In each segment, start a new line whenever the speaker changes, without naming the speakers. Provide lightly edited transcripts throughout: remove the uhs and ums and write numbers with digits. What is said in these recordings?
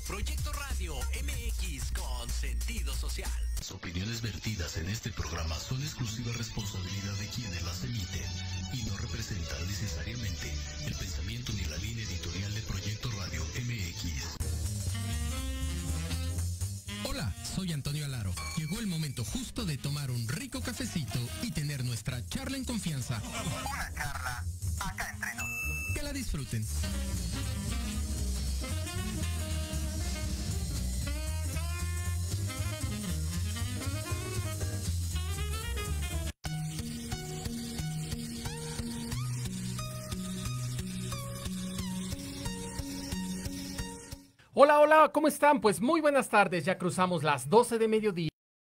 Proyecto Radio MX con sentido social. Las opiniones vertidas en este programa son exclusiva responsabilidad de quienes las emiten y no representan necesariamente el pensamiento ni la línea editorial de Proyecto Radio MX. Hola, soy Antonio Alaro. Llegó el momento justo de tomar un rico cafecito y tener nuestra charla en confianza.
Una charla acá entre nos.
Que la disfruten.
Hola, hola, ¿cómo están? Pues muy buenas tardes, ya cruzamos las 12 de mediodía.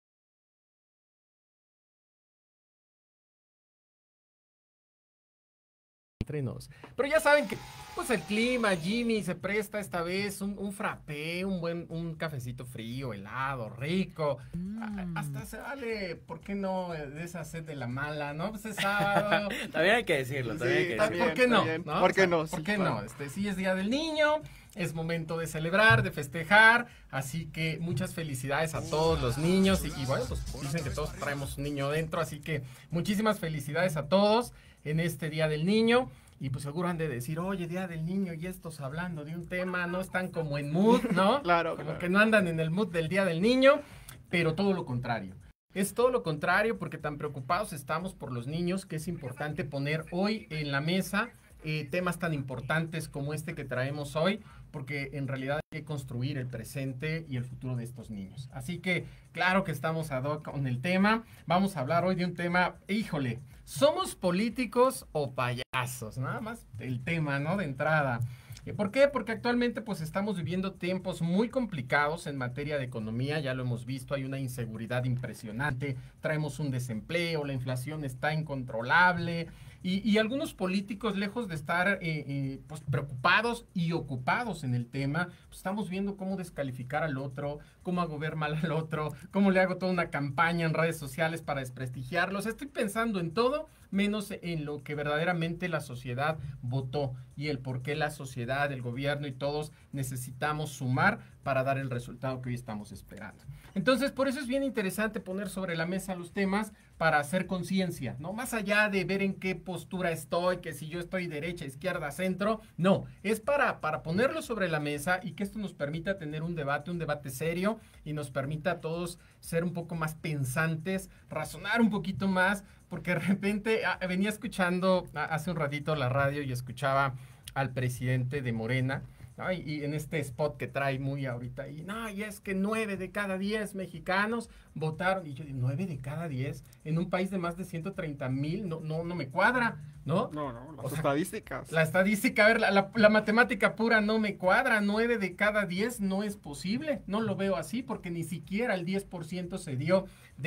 Pero ya saben que pues el clima, Jimmy, se presta esta vez un frappé, un cafecito frío, helado, rico. Hasta se vale, ¿por qué no? De esa sed de la mala, ¿no? Pues es sábado.
También hay que decirlo, también hay que decirlo.
¿Por qué no? ¿No?
¿Por qué no?
¿Por
Sí,
qué
claro.
no? Sí es Día del Niño, es momento de celebrar, de festejar, así que muchas felicidades a todos los niños y bueno, pues dicen que todos traemos un niño dentro, así que muchísimas felicidades a todos en este Día del Niño. Y pues seguro han de decir, oye, Día del Niño y estos hablando de un tema, no están como en mood, ¿no?
Claro,
Como
claro.
que no andan en el mood del Día del Niño, pero todo lo contrario. Es todo lo contrario porque tan preocupados estamos por los niños que es importante poner hoy en la mesa temas tan importantes como este que traemos hoy, porque en realidad hay que construir el presente y el futuro de estos niños. Así que claro que estamos ad hoc con el tema. Vamos a hablar hoy de un tema, híjole, ¿somos políticos o payasos? Nada más el tema, ¿no? De entrada. ¿Por qué? Porque actualmente pues estamos viviendo tiempos muy complicados en materia de economía, ya lo hemos visto, hay una inseguridad impresionante, traemos un desempleo, la inflación está incontrolable y algunos políticos lejos de estar pues preocupados y ocupados en el tema, pues estamos viendo cómo descalificar al otro, cómo hago ver mal al otro, cómo le hago toda una campaña en redes sociales para desprestigiarlos. Estoy pensando en todo menos en lo que verdaderamente la sociedad votó y el por qué la sociedad, el gobierno y todos necesitamos sumar para dar el resultado que hoy estamos esperando. Entonces, por eso es bien interesante poner sobre la mesa los temas para hacer conciencia, ¿no? Más allá de ver en qué postura estoy, que si yo estoy derecha, izquierda, centro, no, es para ponerlo sobre la mesa y que esto nos permita tener un debate serio y nos permita a todos ser un poco más pensantes, razonar un poquito más, porque de repente venía escuchando hace un ratito la radio y escuchaba al presidente de Morena, ¿no? Y en este spot que trae muy ahorita, y no, y es que 9 de cada 10 mexicanos votaron, y yo digo, 9 de cada 10 en un país de más de 130,000, no me cuadra, ¿no?
No, las
O sea,
estadísticas.
La estadística, a ver, la matemática pura no me cuadra, 9 de cada 10 no es posible, no lo veo así, porque ni siquiera el 10% se dio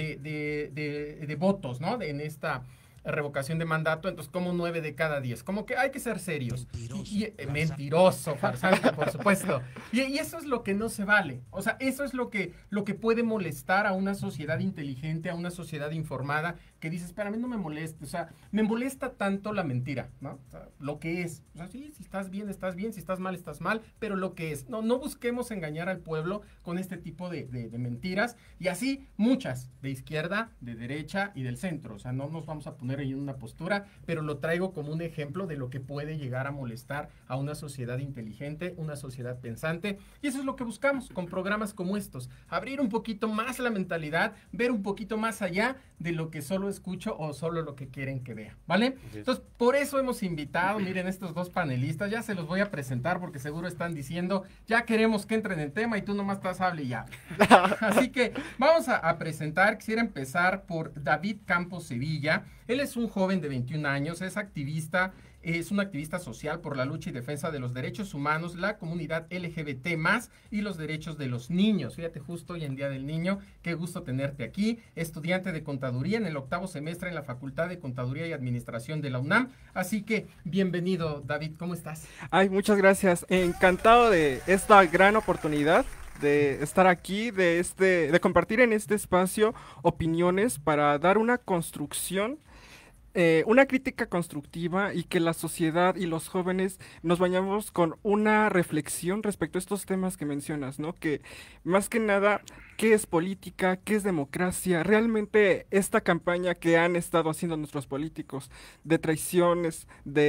de votos, ¿no? En esta revocación de mandato, entonces como 9 de cada 10, como que hay que ser serios. Mentiroso, farsante, por supuesto. Y eso es lo que no se vale, o sea, eso es lo que puede molestar a una sociedad inteligente, a una sociedad informada, que dice, espera, a mí no me molesta, o sea, me molesta tanto la mentira, ¿no? O sea, lo que es, o sea, sí, si estás bien, si estás mal, pero lo que es, no busquemos engañar al pueblo con este tipo de mentiras, y así muchas, de izquierda, de derecha y del centro, o sea, no nos vamos a poner en una postura, pero lo traigo como un ejemplo de lo que puede llegar a molestar a una sociedad inteligente, una sociedad pensante, y eso es lo que buscamos con programas como estos, abrir un poquito más la mentalidad, ver un poquito más allá de lo que solo escucho o solo lo que quieren que vea, ¿vale? Entonces, por eso hemos invitado, miren, estos dos panelistas, ya se los voy a presentar porque seguro están diciendo, ya queremos que entren en tema y tú nomás estás hable y ya. Así que vamos a presentar, quisiera empezar por David Campos Sevilla. Él es un joven de 21 años, es activista, es un activista social por la lucha y defensa de los derechos humanos, la comunidad LGBT+, y los derechos de los niños. Fíjate, justo hoy en Día del Niño, qué gusto tenerte aquí. Estudiante de contaduría en el 8º semestre en la Facultad de Contaduría y Administración de la UNAM. Así que, bienvenido, David, ¿cómo estás?
Ay, muchas gracias. Encantado de esta gran oportunidad de estar aquí, de compartir en este espacio opiniones para dar una construcción una crítica constructiva y que la sociedad y los jóvenes nos vayamos con una reflexión respecto a estos temas que mencionas, ¿no? Que más que nada, ¿qué es política? ¿Qué es democracia? Realmente esta campaña que han estado haciendo nuestros políticos de traiciones,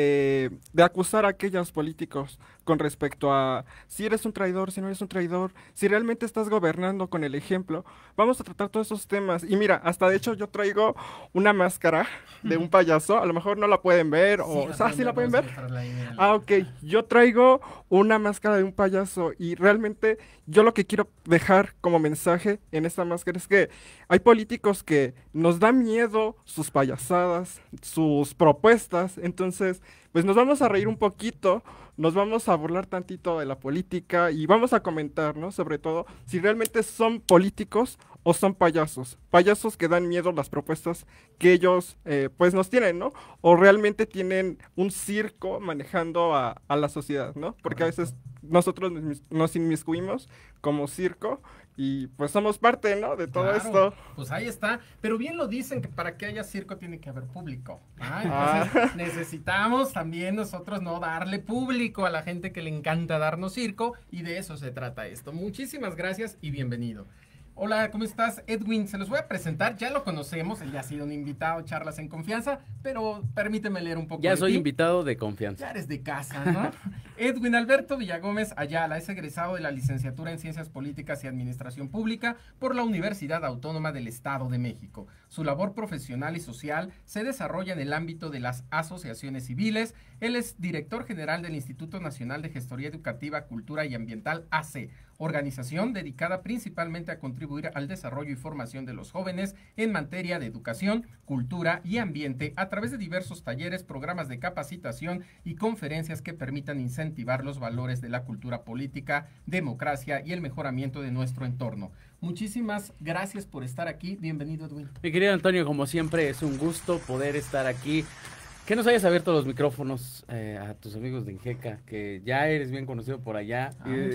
de acusar a aquellos políticos con respecto a si eres un traidor, si no eres un traidor, si realmente estás gobernando con el ejemplo, vamos a tratar todos esos temas. Y mira, hasta de hecho yo traigo una máscara de un payaso, a lo mejor no la pueden ver, ¿sí la pueden ver? Ah, ok, yo traigo una máscara de un payaso y realmente yo lo que quiero dejar como mensaje en esta máscara es que hay políticos que nos da miedo sus payasadas, sus propuestas, entonces pues nos vamos a reír un poquito, nos vamos a burlar tantito de la política y vamos a comentar, ¿no? Sobre todo si realmente son políticos o son payasos, payasos que dan miedo a las propuestas que ellos pues nos tienen, ¿no? O realmente tienen un circo manejando a la sociedad, ¿no? Porque a veces nosotros nos inmiscuimos como circo y pues somos parte, ¿no? De todo esto.
Pues ahí está, pero bien lo dicen que para que haya circo tiene que haber público. Entonces necesitamos también nosotros no darle público a la gente que le encanta darnos circo y de eso se trata esto. Muchísimas gracias y bienvenido. Hola, ¿cómo estás? Edwin, se los voy a presentar, ya lo conocemos, él ya ha sido un invitado, charlas en confianza, pero permíteme leer un poco
ya
de
soy
ti.
Invitado de confianza.
Ya eres de casa, ¿no? Edwin Alberto Villagómez Ayala es egresado de la licenciatura en Ciencias Políticas y Administración Pública por la Universidad Autónoma del Estado de México. Su labor profesional y social se desarrolla en el ámbito de las asociaciones civiles. Él es director general del Instituto Nacional de Gestoría Educativa, Cultura y Ambiental, AC, organización dedicada principalmente a contribuir al desarrollo y formación de los jóvenes en materia de educación, cultura y ambiente a través de diversos talleres, programas de capacitación y conferencias que permitan incentivar los valores de la cultura política, democracia y el mejoramiento de nuestro entorno. Muchísimas gracias por estar aquí. Bienvenido, Edwin.
Mi querido Antonio, como siempre, es un gusto poder estar aquí. Que nos hayas abierto los micrófonos a tus amigos de Ingeca, que ya eres bien conocido por allá.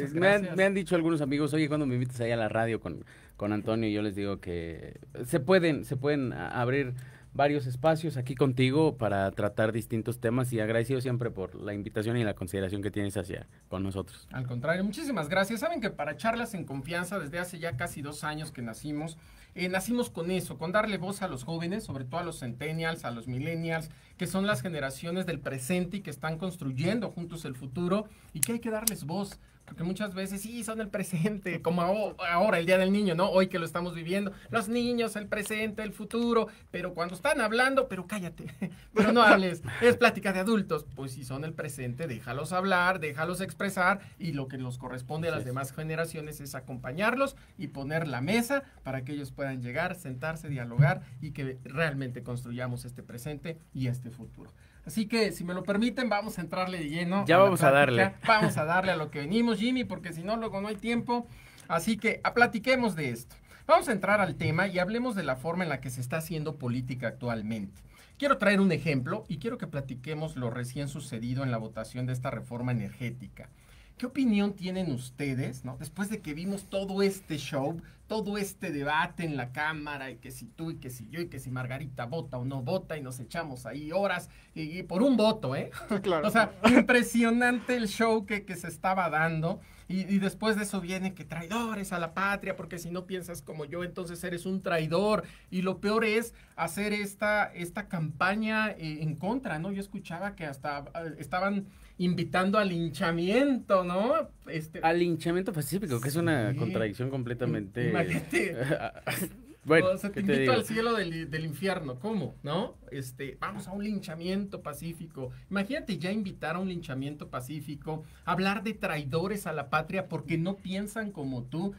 Me han dicho algunos amigos, oye, cuando me invites allá a la radio con Antonio, yo les digo que se pueden abrir varios espacios aquí contigo para tratar distintos temas y agradecido siempre por la invitación y la consideración que tienes hacia con nosotros.
Al contrario, muchísimas gracias. Saben que para Charlas en Confianza, desde hace ya casi 2 años que nacimos con eso, con darle voz a los jóvenes, sobre todo a los centennials, a los millennials, que son las generaciones del presente y que están construyendo juntos el futuro y que hay que darles voz. Porque muchas veces sí, son el presente, como ahora el Día del Niño, ¿no? Hoy que lo estamos viviendo, los niños, el presente, el futuro, pero cuando están hablando, pero cállate, pero no hables, es plática de adultos. Pues si son el presente, déjalos hablar, déjalos expresar y lo que nos corresponde a las demás generaciones es acompañarlos y poner la mesa para que ellos puedan llegar, sentarse, dialogar y que realmente construyamos este presente y este futuro. Así que, si me lo permiten, vamos a entrarle de lleno.
Ya vamos a darle.
Vamos a darle a lo que venimos, Jimmy, porque si no, luego no hay tiempo. Así que, platiquemos de esto. Vamos a entrar al tema y hablemos de la forma en la que se está haciendo política actualmente. Quiero traer un ejemplo y quiero que platiquemos lo recién sucedido en la votación de esta reforma energética. ¿Qué opinión tienen ustedes, ¿no? Después de que vimos todo este show, todo este debate en la Cámara, y que si tú, y que si yo, y que si Margarita vota o no vota, y nos echamos ahí horas, y por un voto, ¿eh?
Claro.
O sea, impresionante el show que se estaba dando, y después de eso viene que traidores a la patria, porque si no piensas como yo, entonces eres un traidor, y lo peor es hacer esta campaña en contra, ¿no? Yo escuchaba que hasta estaban invitando al linchamiento, ¿no?
Al linchamiento pacífico, que es una contradicción completamente...
Imagínate.
Bueno,
o sea, te invito al cielo del infierno, ¿cómo? ¿No? Vamos a un linchamiento pacífico. Imagínate ya invitar a un linchamiento pacífico, hablar de traidores a la patria porque no piensan como tú.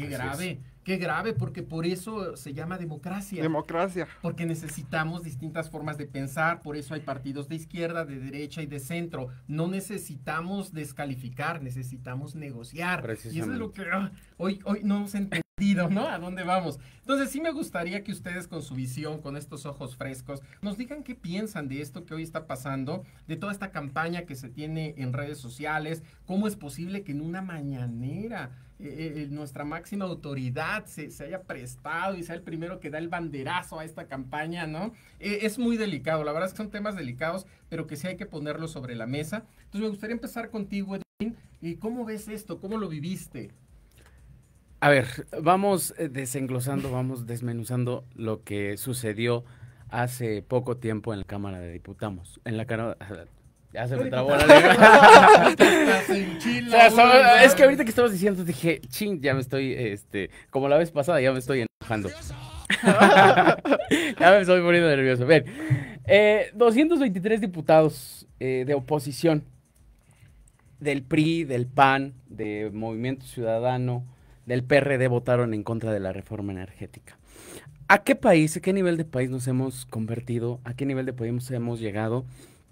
Qué grave, porque por eso se llama democracia.
Democracia.
Porque necesitamos distintas formas de pensar, por eso hay partidos de izquierda, de derecha y de centro. No necesitamos descalificar, necesitamos negociar. Y eso es lo que hoy no se entiende. ¿no? ¿A dónde vamos? Entonces sí me gustaría que ustedes con su visión, con estos ojos frescos, nos digan qué piensan de esto que hoy está pasando, de toda esta campaña que se tiene en redes sociales, cómo es posible que en una mañanera nuestra máxima autoridad se haya prestado y sea el primero que da el banderazo a esta campaña, ¿no? Es muy delicado, la verdad es que son temas delicados, pero que sí hay que ponerlos sobre la mesa. Entonces me gustaría empezar contigo, Edwin. ¿Cómo ves esto? ¿Cómo lo viviste?
A ver, vamos desenglosando, vamos desmenuzando lo que sucedió hace poco tiempo en la Cámara de Diputados. Ya se me trabó la lengua. Es que ahorita que estabas diciendo dije, ching, ya me estoy, como la vez pasada, ya me estoy enojando. Ya me estoy poniendo nervioso. Ven, 223 diputados de oposición del PRI, del PAN, de Movimiento Ciudadano, del PRD votaron en contra de la reforma energética. ¿A qué país, a qué nivel de país nos hemos convertido? ¿A qué nivel de país hemos llegado?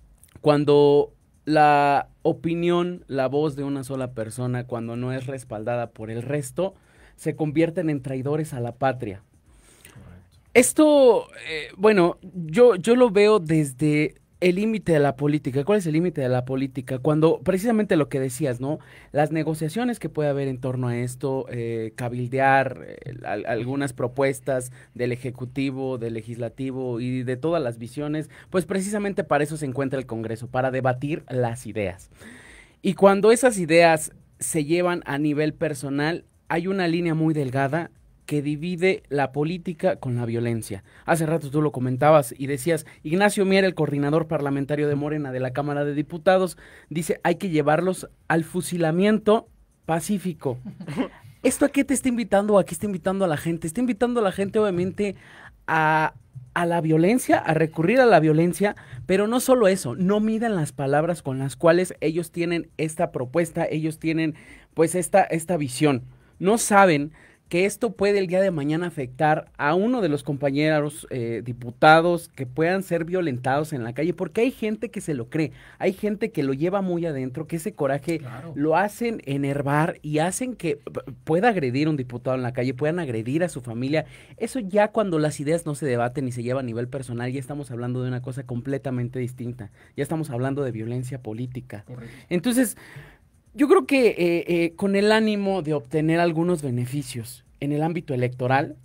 Cuando la opinión, la voz de una sola persona, cuando no es respaldada por el resto, se convierten en traidores a la patria. Correcto. Esto, bueno, yo lo veo desde el límite de la política. ¿Cuál es el límite de la política? Cuando, precisamente lo que decías, ¿no? Las negociaciones que puede haber en torno a esto, cabildear algunas propuestas del Ejecutivo, del Legislativo y de todas las visiones, pues precisamente para eso se encuentra el Congreso, para debatir las ideas. Y cuando esas ideas se llevan a nivel personal, hay una línea muy delgada que divide la política con la violencia. Hace rato tú lo comentabas y decías, Ignacio Mier, el coordinador parlamentario de Morena de la Cámara de Diputados, dice, hay que llevarlos al fusilamiento pacífico. ¿Esto a qué te está invitando? ¿A qué está invitando a la gente? Está invitando a la gente, obviamente, a la violencia, a recurrir a la violencia, pero no solo eso, no midan las palabras con las cuales ellos tienen esta propuesta, ellos tienen, pues, esta visión. No saben que esto puede el día de mañana afectar a uno de los compañeros diputados que puedan ser violentados en la calle, porque hay gente que se lo cree, hay gente que lo lleva muy adentro, que ese coraje lo hacen enervar y hacen que pueda agredir a un diputado en la calle, puedan agredir a su familia. Eso ya cuando las ideas no se debaten y se llevan a nivel personal, ya estamos hablando de una cosa completamente distinta, ya estamos hablando de violencia política. Correcto. Entonces, yo creo que con el ánimo de obtener algunos beneficios en el ámbito electoral,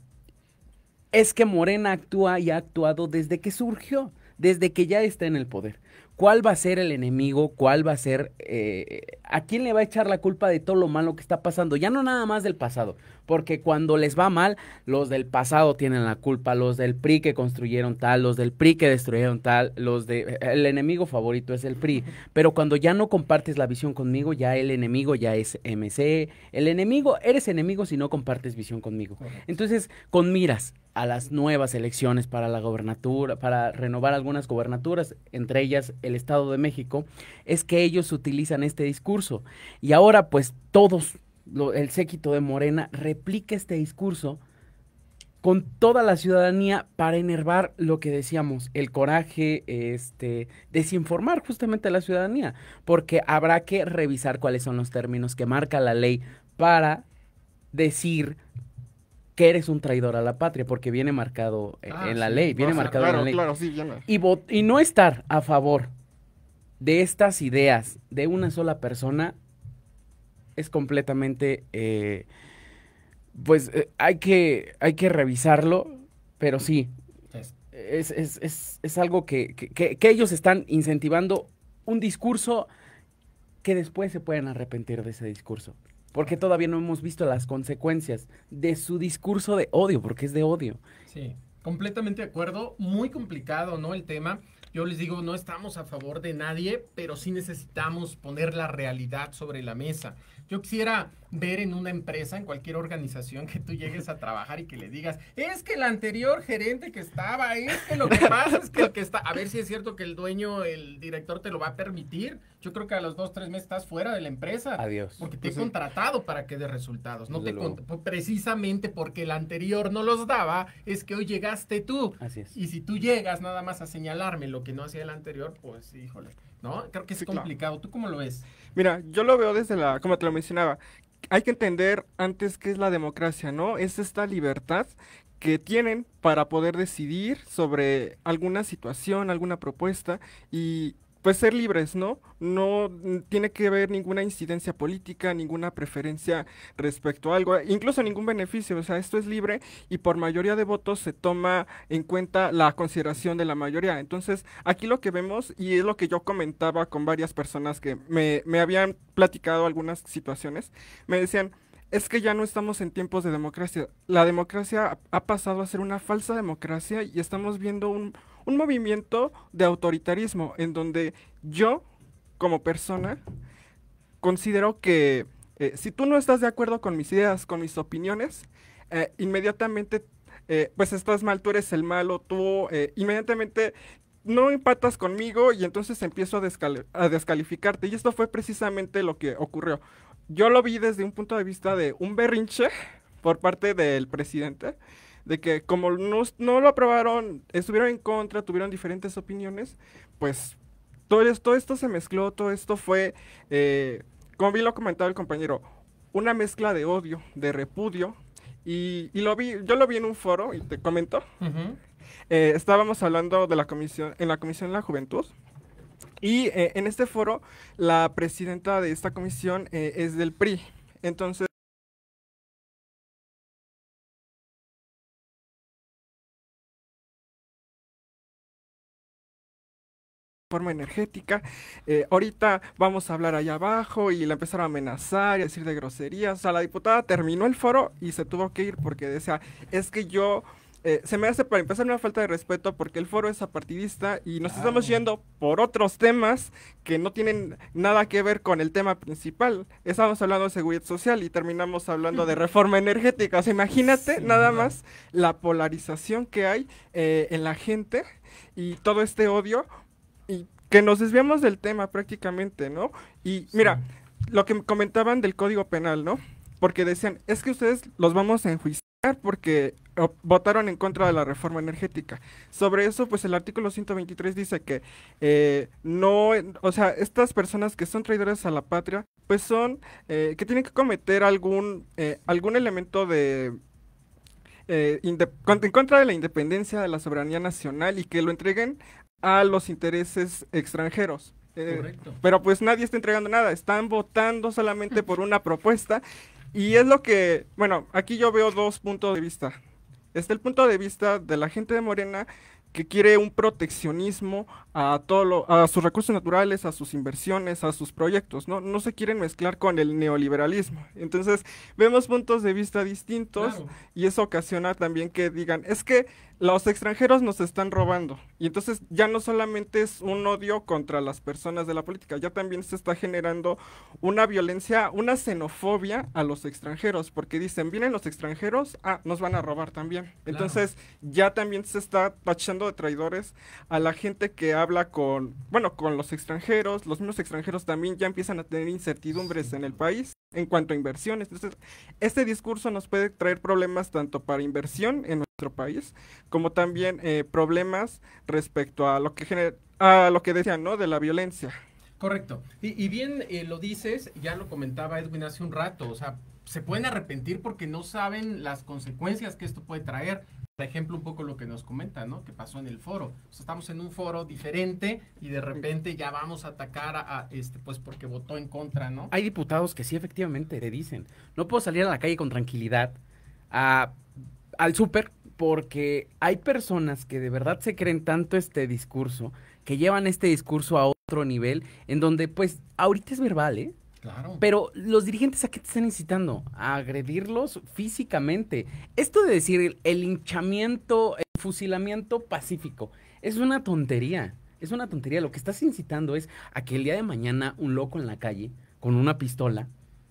es que Morena actúa y ha actuado desde que surgió, desde que ya está en el poder. ¿Cuál va a ser el enemigo? ¿Cuál va a ser? ¿A quién le va a echar la culpa de todo lo malo que está pasando? Ya no nada más del pasado, porque cuando les va mal, los del pasado tienen la culpa, los del PRI que construyeron tal, los del PRI que destruyeron tal, el enemigo favorito es el PRI, pero cuando ya no compartes la visión conmigo, ya el enemigo ya es MC, eres enemigo si no compartes visión conmigo. Correcto. Entonces, con miras a las nuevas elecciones para la gobernatura, para renovar algunas gobernaturas, entre ellas el Estado de México, es que ellos utilizan este discurso. Y ahora, pues, el séquito de Morena replica este discurso con toda la ciudadanía para enervar lo que decíamos, el coraje, desinformar justamente a la ciudadanía, porque habrá que revisar cuáles son los términos que marca la ley para decir que eres un traidor a la patria, porque viene marcado en la ley, viene marcado en la ley. Claro, sí, viene. Y no estar a favor de estas ideas de una sola persona es completamente, hay que revisarlo, pero sí, es algo que ellos están incentivando un discurso que después se pueden arrepentir de ese discurso. Porque todavía no hemos visto las consecuencias de su discurso de odio, porque es de odio.
Sí, completamente de acuerdo. Muy complicado, ¿no? El tema. Yo les digo, no estamos a favor de nadie, pero sí necesitamos poner la realidad sobre la mesa. Yo quisiera ver en una empresa, en cualquier organización, que tú llegues a trabajar y que le digas, es que el anterior gerente que estaba, es que lo que pasa es que el que está, a ver si es cierto que el dueño, el director te lo va a permitir. Yo creo que a los 2-3 meses estás fuera de la empresa.
Adiós.
Porque te he contratado para que dé resultados. No precisamente porque el anterior no los daba, es que hoy llegaste tú.
Así es.
Y si tú llegas nada más a señalarme lo que no hacía el anterior, pues híjole, ¿no? Creo que es complicado. Claro. ¿Tú cómo lo ves?
Mira, yo lo veo desde como te lo mencionaba, hay que entender antes qué es la democracia, ¿no? Es esta libertad que tienen para poder decidir sobre alguna situación, alguna propuesta y pues ser libres, ¿no? No tiene que haber ninguna incidencia política, ninguna preferencia respecto a algo, incluso ningún beneficio, o sea, esto es libre y por mayoría de votos se toma en cuenta la consideración de la mayoría. Entonces, aquí lo que vemos, y es lo que yo comentaba con varias personas que me habían platicado algunas situaciones, me decían, es que ya no estamos en tiempos de democracia. La democracia ha pasado a ser una falsa democracia y estamos viendo un movimiento de autoritarismo en donde yo, como persona, considero que si tú no estás de acuerdo con mis ideas, con mis opiniones, inmediatamente, pues estás mal, tú eres el malo, tú inmediatamente no empatas conmigo y entonces empiezo a descalificarte. Y esto fue precisamente lo que ocurrió. Yo lo vi desde un punto de vista de un berrinche por parte del presidente, de que como no lo aprobaron, estuvieron en contra, tuvieron diferentes opiniones, pues todo esto se mezcló, todo esto fue, como bien lo comentaba el compañero, una mezcla de odio, de repudio, y yo lo vi en un foro, y te comento, estábamos hablando de la comisión, en la Comisión de la Juventud, y en este foro, la presidenta de esta comisión es del PRI. Entonces, forma energética, ahorita vamos a hablar allá abajo y la empezaron a amenazar y a decir de groserías. O sea, la diputada terminó el foro y se tuvo que ir porque decía, es que yo... se me hace para empezar una falta de respeto porque el foro es apartidista y nos estamos yendo por otros temas que no tienen nada que ver con el tema principal. Estábamos hablando de seguridad social y terminamos hablando de reforma energética. O sea, imagínate nada más la polarización que hay en la gente y todo este odio y que nos desviamos del tema prácticamente, ¿no? Y mira, lo que comentaban del Código Penal, ¿no? Porque decían, es que ustedes los vamos a enjuiciar porque votaron en contra de la reforma energética. Sobre eso, pues el artículo 123 dice que no, o sea, estas personas que son traidores a la patria, pues son, que tienen que cometer algún elemento de... en contra de la independencia de la soberanía nacional y que lo entreguen a los intereses extranjeros. Pero pues nadie está entregando nada, están votando solamente por una propuesta. Y es lo que, bueno, aquí yo veo dos puntos de vista. Está el punto de vista de la gente de Morena que quiere un proteccionismo a a sus recursos naturales, a sus inversiones, a sus proyectos, ¿no? No se quieren mezclar con el neoliberalismo. Entonces, vemos puntos de vista distintos, claro. Y eso ocasiona también que digan, es que los extranjeros nos están robando. Y entonces ya no solamente es un odio contra las personas de la política, ya también se está generando una violencia, una xenofobia a los extranjeros, porque dicen, vienen los extranjeros, nos van a robar también. Entonces, claro. Ya también se está tachando de traidores a la gente que habla con los extranjeros. Los mismos extranjeros también ya empiezan a tener incertidumbres en el país en cuanto a inversiones. Entonces, este discurso nos puede traer problemas tanto para inversión en nuestro país, como también problemas respecto a lo que decían, ¿no? De la violencia.
Correcto. Y bien lo dices, ya lo comentaba Edwin hace un rato, o sea, se pueden arrepentir porque no saben las consecuencias que esto puede traer. Por ejemplo, un poco lo que nos comenta, ¿no? Que pasó en el foro. O sea, estamos en un foro diferente y de repente ya vamos a atacar a pues porque votó en contra, ¿no?
Hay diputados que sí efectivamente te dicen, no puedo salir a la calle con tranquilidad al súper porque hay personas que de verdad se creen tanto este discurso, que llevan este discurso a otro nivel, en donde pues ahorita es verbal, ¿eh?
Claro.
Pero los dirigentes, ¿a qué te están incitando? A agredirlos físicamente. Esto de decir el linchamiento, el fusilamiento pacífico, es una tontería. Es una tontería. Lo que estás incitando es a que el día de mañana un loco en la calle, con una pistola,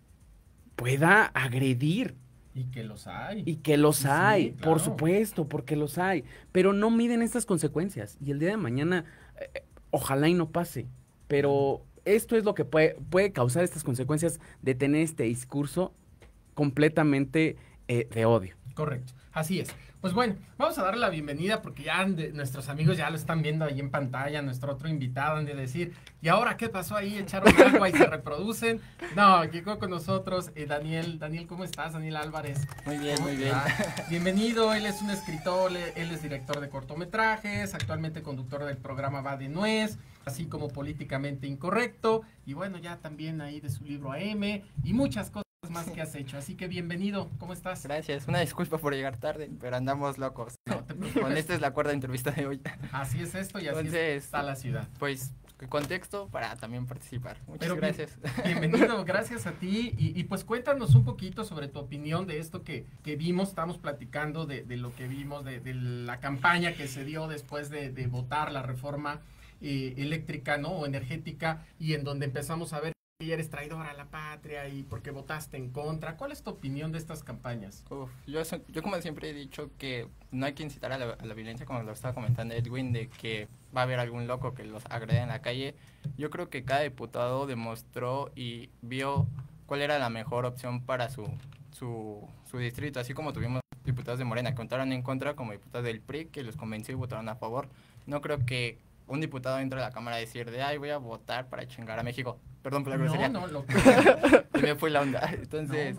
pueda agredir.
Y que los hay.
Y que los hay,
claro.
Por supuesto, porque los hay. Pero no miden estas consecuencias. Y el día de mañana, ojalá y no pase. Pero... esto es lo que puede causar estas consecuencias de tener este discurso completamente de odio.
Correcto, así es. Pues Pues bueno, vamos a darle la bienvenida porque ya nuestros amigos ya lo están viendo ahí en pantalla, nuestro otro invitado han de decir, ¿y ahora qué pasó ahí? ¿Echaron agua y se reproducen? No, llegó con nosotros Daniel, ¿cómo estás? Daniel Álvarez.
Muy bien, muy bien.
Bienvenido, él es un escritor, él es director de cortometrajes, actualmente conductor del programa Va de Nuez, así como Políticamente Incorrecto, y bueno, ya también ahí de su libro AM, y muchas cosas más que has hecho, así que bienvenido, ¿cómo estás?
Gracias, una disculpa por llegar tarde, pero andamos locos.
No te preocupes.
Con esta es la cuarta entrevista de hoy.
Así es esto y así
Entonces,
está la ciudad.
Pues, contexto para también participar. Muchas
Pero
gracias.
Bienvenido, gracias a ti, y pues cuéntanos un poquito sobre tu opinión de esto que vimos, estamos platicando de lo que vimos, de la campaña que se dio después de votar la reforma eléctrica, ¿no? O energética, y en donde empezamos a ver que eres traidor a la patria y porque votaste en contra. ¿Cuál es tu opinión de estas campañas?
Yo como siempre he dicho que no hay que incitar a la violencia, como lo estaba comentando Edwin, de que va a haber algún loco que los agreda en la calle. Yo creo que cada diputado demostró y vio cuál era la mejor opción para su distrito, así como tuvimos diputados de Morena que votaron en contra, como diputados del PRI que los convenció y votaron a favor. No creo que un diputado entre a la Cámara a decir de, ay, voy a votar para chingar a México. Perdón por la grosería.
No, lo
Y me fue la onda. Entonces,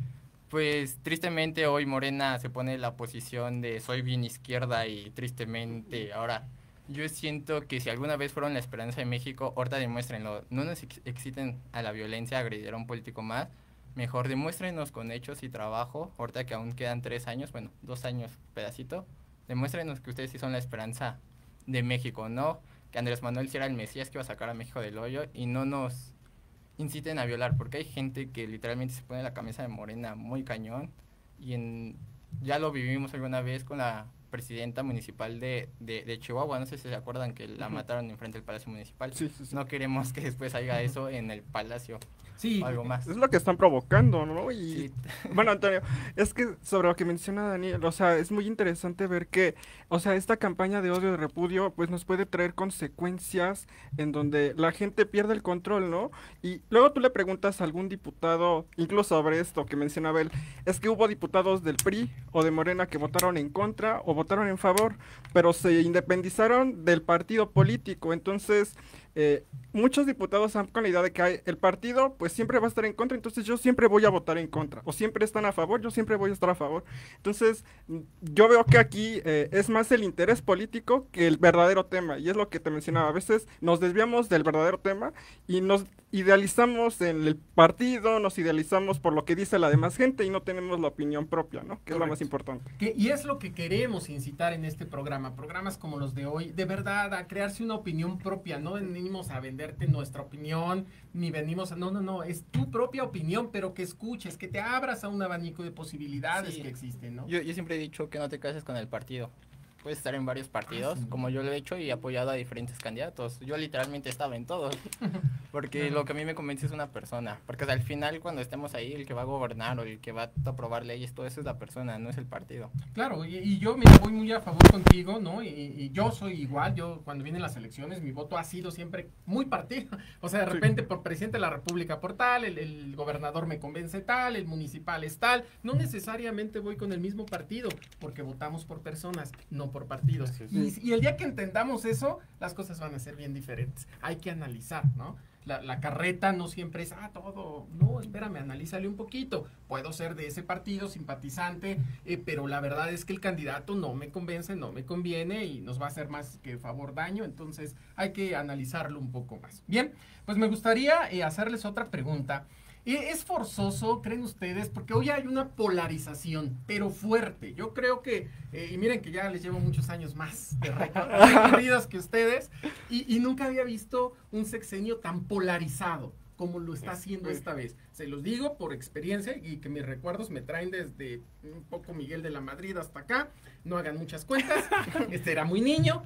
pues tristemente hoy Morena se pone en la posición de soy bien izquierda y tristemente ahora yo siento que si alguna vez fueron la esperanza de México, ahorita demuéstrenlo. No nos exciten a la violencia, a agredir a un político más. Mejor demuéstrenos con hechos y trabajo. Ahorita que aún quedan 3 años, bueno, 2 años pedacito. Demuéstrenos que ustedes sí son la esperanza de México, ¿no? Que Andrés Manuel sí era el Mesías que iba a sacar a México del hoyo y no nos inciten a violar, porque hay gente que literalmente se pone la camisa de Morena muy cañón y ya lo vivimos alguna vez con la presidenta municipal de Chihuahua, no sé si se acuerdan que la mataron enfrente del Palacio Municipal.
Sí.
No queremos que después haya eso en el Palacio.
Sí,
o algo más.
Es lo que están provocando, ¿no? Y
Sí.
bueno, Antonio, es que sobre lo que menciona Daniel, o sea, es muy interesante ver que, o sea, esta campaña de odio, de repudio, pues nos puede traer consecuencias en donde la gente pierde el control, ¿no? Y luego tú le preguntas a algún diputado, incluso sobre esto que mencionaba él, es que hubo diputados del PRI o de Morena que votaron en contra o votaron en favor, pero se independizaron del partido político, entonces muchos diputados han con la idea de que el partido pues siempre va a estar en contra, entonces yo siempre voy a votar en contra, o siempre están a favor, yo siempre voy a estar a favor. Entonces yo veo que aquí es más el interés político que el verdadero tema, y es lo que te mencionaba, a veces nos desviamos del verdadero tema y nos idealizamos en el partido, nos idealizamos por lo que dice la demás gente y no tenemos la opinión propia, ¿no? Que es lo más importante.
Y es lo que queremos incitar en este programa, programas como los de hoy, de verdad, a crearse una opinión propia, no venimos a venderte nuestra opinión, ni venimos a... No, es tu propia opinión, pero que escuches, que te abras a un abanico de posibilidades que existen, ¿no?
Yo siempre he dicho que no te cases con el partido. Puedes estar en varios partidos, como yo lo he hecho, y he apoyado a diferentes candidatos. Yo literalmente estaba en todos, porque lo que a mí me convence es una persona. Porque al final, cuando estemos ahí, el que va a gobernar o el que va a aprobar leyes, todo eso es la persona, no es el partido.
Claro, y yo me voy muy a favor contigo, ¿no? Y yo soy igual, yo cuando vienen las elecciones, mi voto ha sido siempre muy partido. O sea, de repente por presidente de la república por tal, el gobernador me convence tal, el municipal es tal. No necesariamente voy con el mismo partido, porque votamos por personas, no por partidos. Y el día que entendamos eso, las cosas van a ser bien diferentes. Hay que analizar, ¿no? La carreta no siempre es, todo. No, espérame, analízale un poquito. Puedo ser de ese partido, simpatizante, pero la verdad es que el candidato no me convence, no me conviene y nos va a hacer más que favor daño. Entonces hay que analizarlo un poco más. Bien, pues me gustaría hacerles otra pregunta. ¿Es forzoso, creen ustedes? Porque hoy hay una polarización, pero fuerte. Yo creo que, y miren que ya les llevo muchos años más de recorridos que ustedes, y nunca había visto un sexenio tan polarizado como lo está haciendo esta vez. Se los digo por experiencia y que mis recuerdos me traen desde un poco Miguel de la Madrid hasta acá. No hagan muchas cuentas, era muy niño,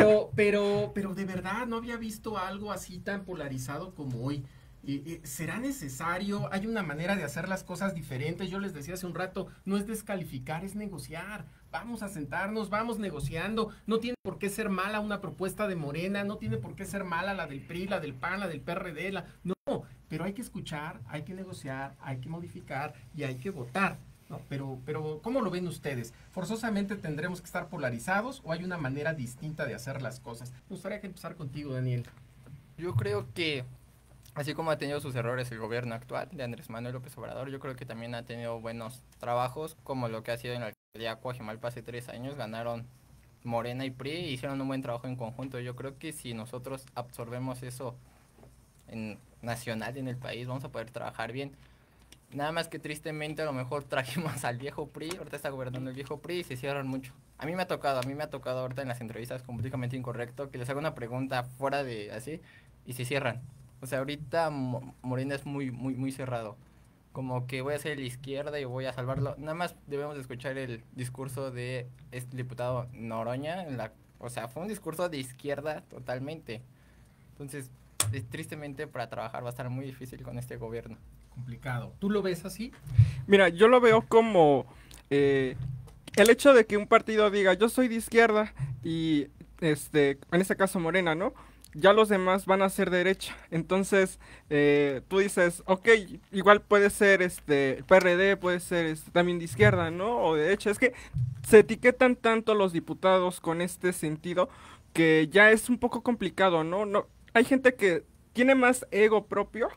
pero de verdad no había visto algo así tan polarizado como hoy. ¿Será necesario? ¿Hay una manera de hacer las cosas diferentes? Yo les decía hace un rato, no es descalificar, es negociar. Vamos a sentarnos, vamos negociando. No tiene por qué ser mala una propuesta de Morena, no tiene por qué ser mala la del PRI, la del PAN, la del PRD, no, pero hay que escuchar, hay que negociar, hay que modificar y hay que votar. No, pero ¿cómo lo ven ustedes? ¿Forzosamente tendremos que estar polarizados o hay una manera distinta de hacer las cosas? Me gustaría empezar contigo, Daniel.
Yo creo que, así como ha tenido sus errores el gobierno actual de Andrés Manuel López Obrador, yo creo que también ha tenido buenos trabajos, como lo que ha sido en la alcaldía Coajimalpa hace 3 años. Ganaron Morena y PRI y hicieron un buen trabajo en conjunto. Yo creo que si nosotros absorbemos eso nacional en el país, vamos a poder trabajar bien. Nada más que tristemente a lo mejor trajimos al viejo PRI, ahorita está gobernando el viejo PRI y se cierran mucho. A mí me ha tocado ahorita en las entrevistas con Políticamente Incorrecto que les hago una pregunta fuera de así y se cierran. O sea, ahorita Morena es muy cerrado. Como que voy a ser la izquierda y voy a salvarlo. Nada más debemos de escuchar el discurso de este diputado Noroña. O sea, fue un discurso de izquierda totalmente. Entonces, tristemente para trabajar va a estar muy difícil con este gobierno.
Complicado. ¿Tú lo ves así?
Mira, yo lo veo como el hecho de que un partido diga yo soy de izquierda y en este caso Morena, ¿no? Ya los demás van a ser derecha. Entonces, tú dices, ok, igual puede ser PRD, puede ser también de izquierda, ¿no? O de derecha. Es que se etiquetan tanto los diputados con este sentido que ya es un poco complicado, ¿no? Hay gente que tiene más ego propio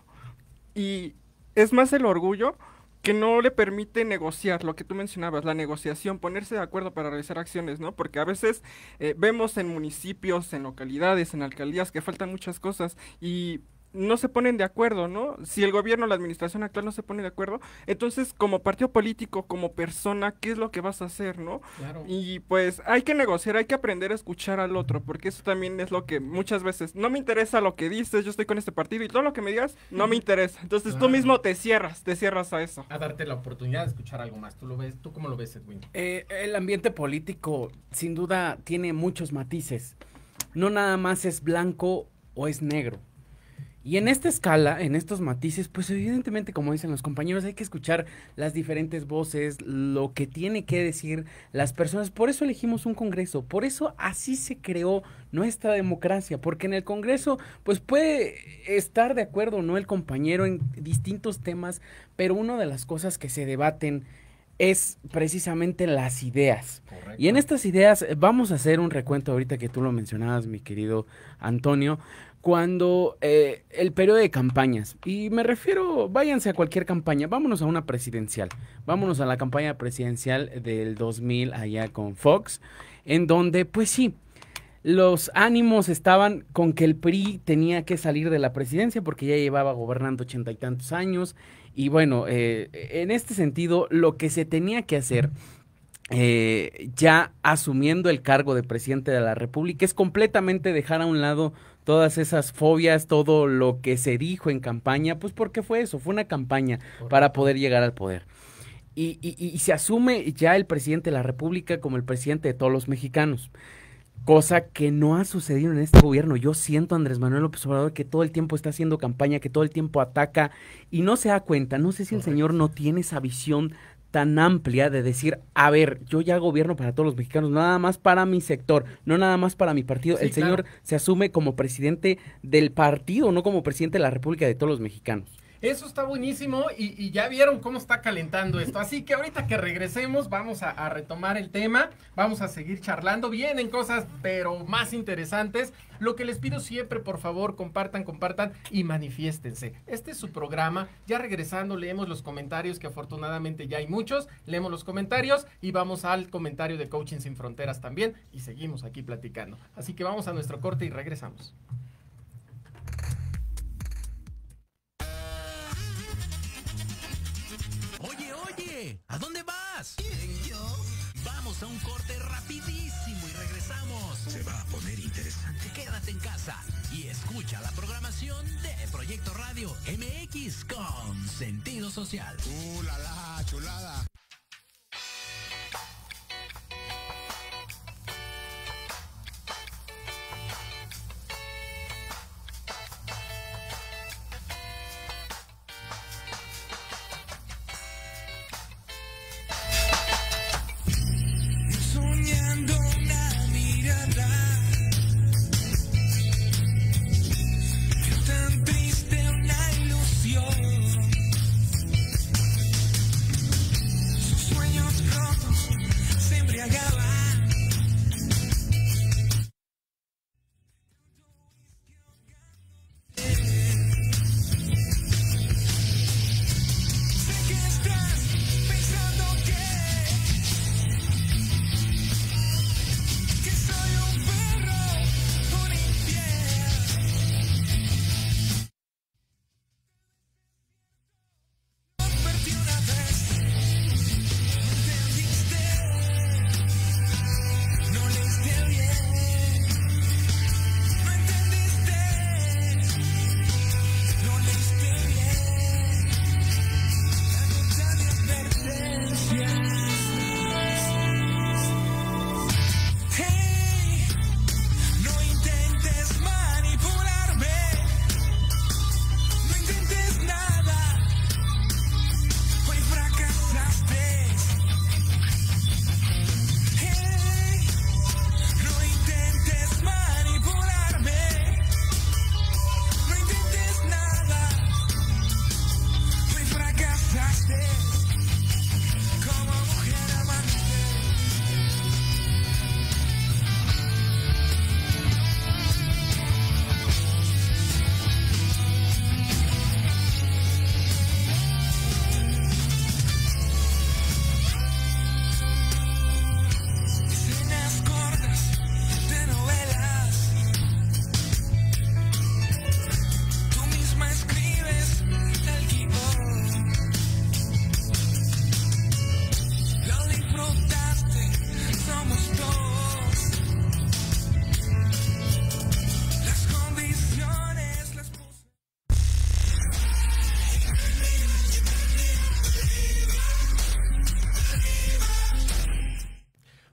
y es más el orgullo que no le permite negociar, lo que tú mencionabas, la negociación, ponerse de acuerdo para realizar acciones, ¿no? Porque a veces vemos en municipios, en localidades, en alcaldías que faltan muchas cosas y no se ponen de acuerdo, ¿no? Si el gobierno, la administración actual no se pone de acuerdo, entonces como partido político, como persona, ¿qué es lo que vas a hacer, no?
Claro.
Y pues hay que negociar, hay que aprender a escuchar al otro, porque eso también es lo que muchas veces, no me interesa lo que dices, yo estoy con este partido y todo lo que me digas no me interesa. Entonces tú mismo te cierras a eso.
A darte la oportunidad de escuchar algo más. ¿Tú cómo lo ves, Edwin?
El ambiente político sin duda tiene muchos matices. No nada más es blanco o es negro. Y en esta escala, en estos matices, pues evidentemente, como dicen los compañeros, hay que escuchar las diferentes voces, lo que tiene que decir las personas. Por eso elegimos un Congreso, por eso así se creó nuestra democracia, porque en el Congreso, pues puede estar de acuerdo o no el compañero en distintos temas, pero una de las cosas que se debaten es precisamente las ideas. Correcto. Y en estas ideas vamos a hacer un recuento ahorita que tú lo mencionabas, mi querido Antonio, cuando el periodo de campañas, y me refiero, váyanse a cualquier campaña, vámonos a una presidencial, vámonos a la campaña presidencial del 2000 allá con Fox, en donde pues sí, los ánimos estaban con que el PRI tenía que salir de la presidencia porque ya llevaba gobernando 80 y tantos años, y bueno, en este sentido, lo que se tenía que hacer ya asumiendo el cargo de presidente de la República es completamente dejar a un lado todas esas fobias, todo lo que se dijo en campaña, pues porque fue eso, fue una campaña para poder llegar al poder. Y se asume ya el presidente de la República como el presidente de todos los mexicanos, cosa que no ha sucedido en este gobierno. Yo siento a Andrés Manuel López Obrador que todo el tiempo está haciendo campaña, que todo el tiempo ataca y no se da cuenta, no sé si el señor no tiene esa visión tan amplia de decir, a ver, yo ya gobierno para todos los mexicanos, no nada más para mi sector, no nada más para mi partido. Sí, el señor se asume como presidente del partido, no como presidente de la República de todos los mexicanos.
Eso está buenísimo y ya vieron cómo está calentando esto. Así que ahorita que regresemos vamos a retomar el tema, vamos a seguir charlando. Vienen cosas pero más interesantes. Lo que les pido siempre, por favor, compartan y manifiéstense. Este es su programa. Ya regresando leemos los comentarios, que afortunadamente ya hay muchos. Leemos los comentarios y vamos al comentario de Coaching Sin Fronteras también y seguimos aquí platicando. Así que vamos a nuestro corte y regresamos.
Oye, ¿a dónde vas? ¿Quién, yo? Vamos a un corte rapidísimo y regresamos. Se va a poner interesante. Quédate en casa y escucha la programación de Proyecto Radio MX con sentido social.
La chulada.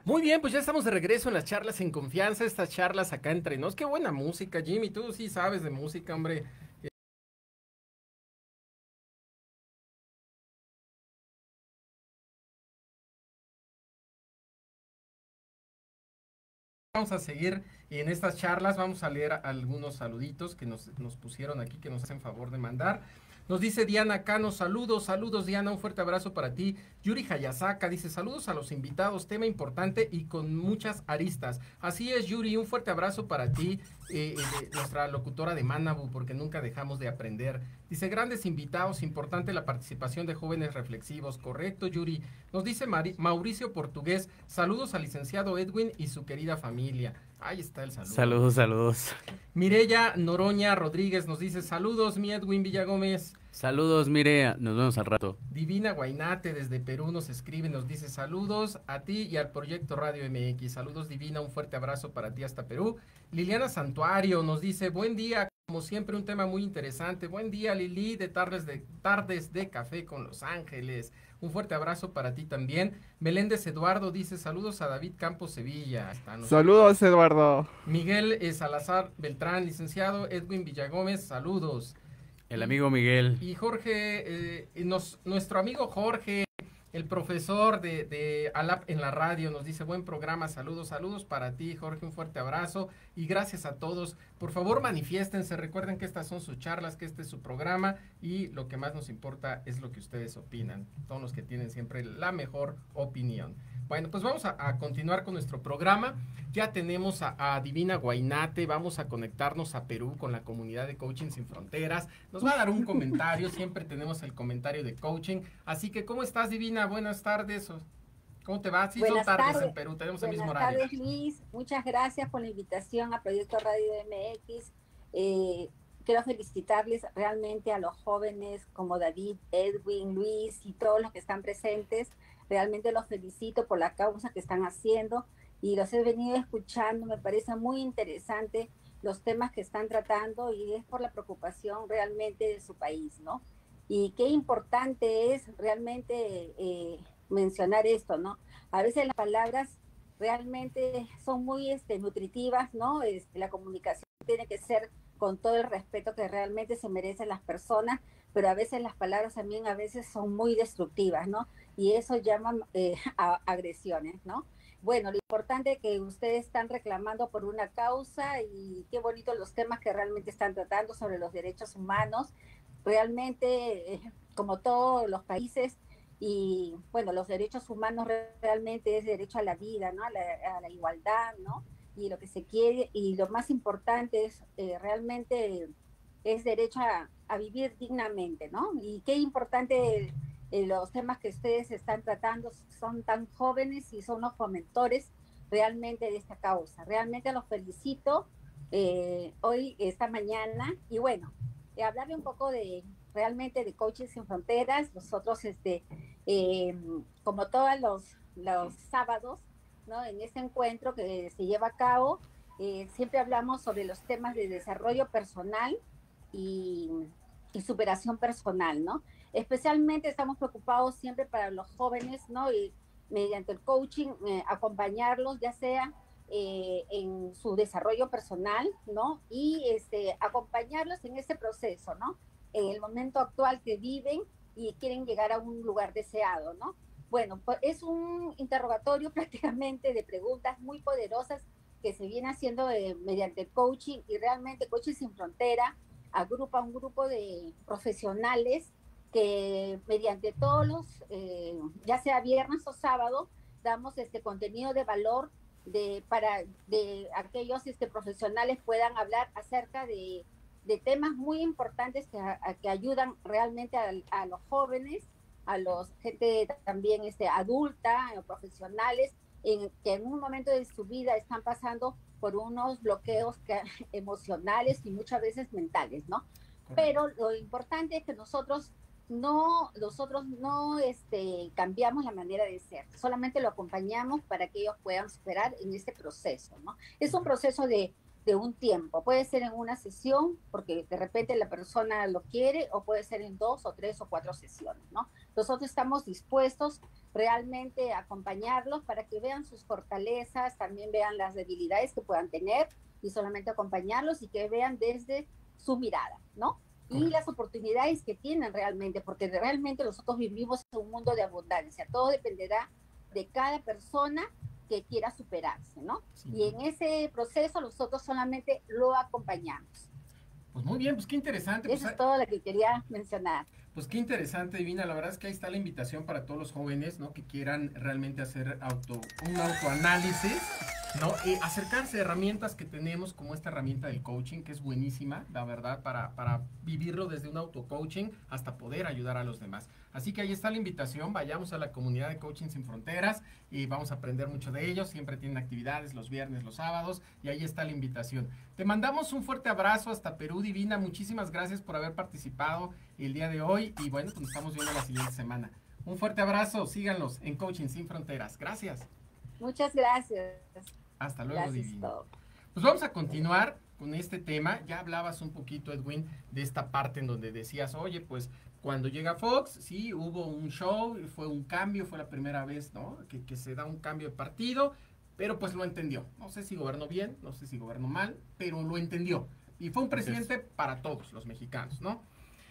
Muy bien, pues ya estamos de regreso en las charlas en confianza, estas charlas acá entre nos. Qué buena música, Jimmy, tú sí sabes de música, hombre. Vamos a seguir en estas charlas, vamos a leer algunos saluditos que nos pusieron aquí, que nos hacen favor de mandar. Nos dice Diana Cano, saludos Diana, un fuerte abrazo para ti. Yuri Hayasaka dice, saludos a los invitados, tema importante y con muchas aristas. Así es, Yuri, un fuerte abrazo para ti, nuestra locutora de Manabu, porque nunca dejamos de aprender. Dice, grandes invitados, importante la participación de jóvenes reflexivos. Correcto, Yuri. Nos dice Mauricio Portugués, saludos al licenciado Edwin y su querida familia. Ahí está el saludo.
Saludos.
Mireya Noroña Rodríguez nos dice, saludos, mi Edwin Villagómez.
Saludos, Mireya, nos vemos al rato.
Divina Guainate desde Perú nos escribe, nos dice, saludos a ti y al Proyecto Radio MX. Saludos, Divina, un fuerte abrazo para ti hasta Perú. Liliana Santuario nos dice, buen día, como siempre un tema muy interesante. Buen día, Lili, de tardes de café con Los Ángeles. Un fuerte abrazo para ti también. Meléndez Eduardo dice, saludos a David Campos Sevilla.
Saludos, Eduardo.
Miguel Salazar Beltrán, licenciado Edwin Villagómez, saludos.
El amigo Miguel.
Y Jorge, nuestro amigo Jorge, el profesor de ALAP en la radio, nos dice, buen programa, saludos para ti, Jorge, un fuerte abrazo y gracias a todos. Por favor, manifiéstense, recuerden que estas son sus charlas, que este es su programa y lo que más nos importa es lo que ustedes opinan, todos los que tienen siempre la mejor opinión. Bueno, pues vamos a continuar con nuestro programa. Ya tenemos a Divina Guainate, vamos a conectarnos a Perú con la comunidad de Coaching Sin Fronteras. Nos va a dar un comentario, siempre tenemos el comentario de coaching. Así que, ¿cómo estás, Divina? Buenas tardes. ¿Cómo te va? Sí,
buenas
son tardes
tardes.
En Perú, tenemos el mismo
Buenas
horario.
tardes, Luis. Muchas gracias por la invitación a Proyecto Radio MX. Quiero felicitarles realmente a los jóvenes como David, Edwin, Luis y todos los que están presentes. Realmente los felicito por la causa que están haciendo y los he venido escuchando. Me parece muy interesante los temas que están tratando y es por la preocupación realmente de su país, ¿no? Y qué importante es realmente mencionar esto, ¿no? A veces las palabras realmente son muy nutritivas, ¿no? La comunicación tiene que ser con todo el respeto que realmente se merecen las personas, pero a veces las palabras también a veces son muy destructivas, ¿no? Y eso llama a agresiones, ¿no? Bueno, lo importante es que ustedes están reclamando por una causa y qué bonito los temas que realmente están tratando sobre los derechos humanos. Realmente, como todos los países, y bueno, los derechos humanos realmente es derecho a la vida, ¿no? A la igualdad, ¿no? Y lo que se quiere, y lo más importante es realmente es derecho a vivir dignamente, ¿no? Y qué importante los temas que ustedes están tratando, son tan jóvenes y son los fomentores realmente de esta causa. Realmente los felicito hoy, esta mañana, y bueno, hablarle un poco realmente de Coaching Sin Fronteras. Nosotros, como todos los sábados, ¿no? En este encuentro que se lleva a cabo, siempre hablamos sobre los temas de desarrollo personal y superación personal, ¿no? Especialmente estamos preocupados siempre para los jóvenes, ¿no? Y mediante el coaching, acompañarlos, ya sea en su desarrollo personal, ¿no? Y acompañarlos en ese proceso, ¿no? En el momento actual que viven y quieren llegar a un lugar deseado, ¿no? Bueno, pues es un interrogatorio prácticamente de preguntas muy poderosas que se viene haciendo mediante el coaching, y realmente Coaching Sin Frontera agrupa un grupo de profesionales que mediante todos los, ya sea viernes o sábado, damos contenido de valor para aquellos profesionales puedan hablar acerca de temas muy importantes que ayudan realmente a los jóvenes, a los gente también adulta, profesionales, que en un momento de su vida están pasando por unos bloqueos emocionales y muchas veces mentales, ¿no? Pero lo importante es que nosotros no cambiamos la manera de ser, solamente lo acompañamos para que ellos puedan superar en este proceso, ¿no? Es un proceso de de un tiempo. Puede ser en una sesión, porque de repente la persona lo quiere, o puede ser en 2 o 3 o 4 sesiones, ¿no? Nosotros estamos dispuestos realmente a acompañarlos para que vean sus fortalezas, también vean las debilidades que puedan tener, y solamente acompañarlos y que vean desde su mirada, ¿no? Y las oportunidades que tienen realmente, porque realmente nosotros vivimos en un mundo de abundancia. Todo dependerá de cada persona que quiera superarse, ¿no? Sí. Y en ese proceso nosotros solamente lo acompañamos.
Pues muy bien, pues qué interesante.
Eso
pues,
es todo lo que quería mencionar.
Pues qué interesante, Divina. La verdad es que ahí está la invitación para todos los jóvenes, ¿no? Que quieran realmente hacer un autoanálisis, ¿no? Acercarse a herramientas que tenemos, como esta herramienta del coaching, que es buenísima, la verdad, para vivirlo desde un auto-coaching hasta poder ayudar a los demás. Así que ahí está la invitación, vayamos a la comunidad de Coaching Sin Fronteras y vamos a aprender mucho de ellos. Siempre tienen actividades los viernes, los sábados, y ahí está la invitación. Te mandamos un fuerte abrazo hasta Perú, Divina. Muchísimas gracias por haber participado el día de hoy y bueno, pues nos estamos viendo la siguiente semana. Un fuerte abrazo, síganlos en Coaching Sin Fronteras. Gracias.
Muchas gracias.
Hasta luego,
gracias,
Divina. Pues vamos a continuar con este tema. Ya hablabas un poquito, Edwin, de esta parte en donde decías, oye, pues cuando llega Fox, sí, hubo un show, fue un cambio, fue la primera vez, ¿no? Que se da un cambio de partido, pero pues lo entendió. No sé si gobernó bien, no sé si gobernó mal, pero lo entendió. Y fue un presidente para todos los mexicanos, ¿no?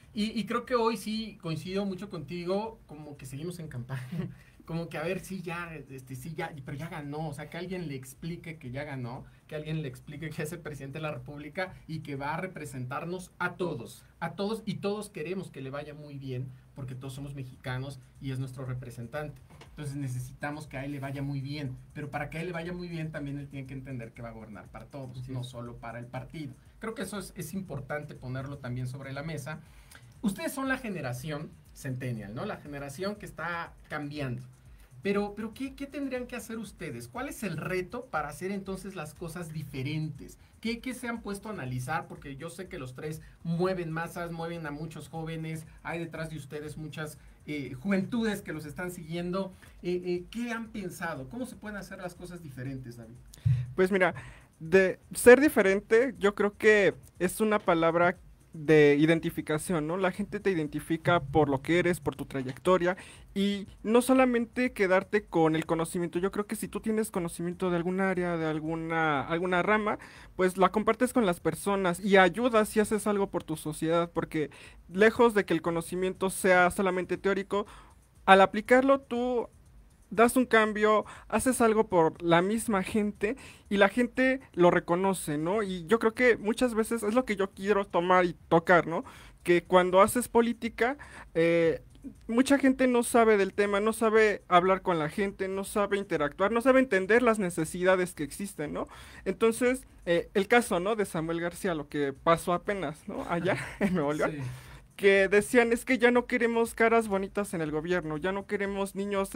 Y creo que hoy sí coincido mucho contigo, como que seguimos en campaña, como que a ver, sí ya, pero ya ganó, o sea, que alguien le explique que ya ganó, que alguien le explique que es el presidente de la República y que va a representarnos a todos, y todos queremos que le vaya muy bien, porque todos somos mexicanos y es nuestro representante. Entonces necesitamos que a él le vaya muy bien, pero para que a él le vaya muy bien también él tiene que entender que va a gobernar para todos, sí, no solo para el partido. Creo que eso es importante ponerlo también sobre la mesa. Ustedes son la generación centennial, ¿no? La generación que está cambiando. Pero ¿qué tendrían que hacer ustedes? ¿Cuál es el reto para hacer entonces las cosas diferentes? ¿Qué se han puesto a analizar? Porque yo sé que los tres mueven masas, mueven a muchos jóvenes, hay detrás de ustedes muchas juventudes que los están siguiendo. ¿Qué han pensado? ¿Cómo se pueden hacer las cosas diferentes, David?
Pues mira, de ser diferente, yo creo que es una palabra de identificación, ¿no? La gente te identifica por lo que eres, por tu trayectoria, y no solamente quedarte con el conocimiento. Yo creo que si tú tienes conocimiento de algún área, de alguna rama, pues la compartes con las personas y ayudas y haces algo por tu sociedad, porque lejos de que el conocimiento sea solamente teórico, al aplicarlo tú das un cambio, haces algo por la misma gente y la gente lo reconoce, ¿no? Y yo creo que muchas veces es lo que yo quiero tomar y tocar, ¿no? Que cuando haces política, mucha gente no sabe del tema, no sabe hablar con la gente, no sabe interactuar, no sabe entender las necesidades que existen, ¿no? Entonces, el caso, ¿no? De Samuel García, lo que pasó apenas, ¿no? Allá en Nuevo León. Sí. Que decían, es que ya no queremos caras bonitas en el gobierno, ya no queremos niños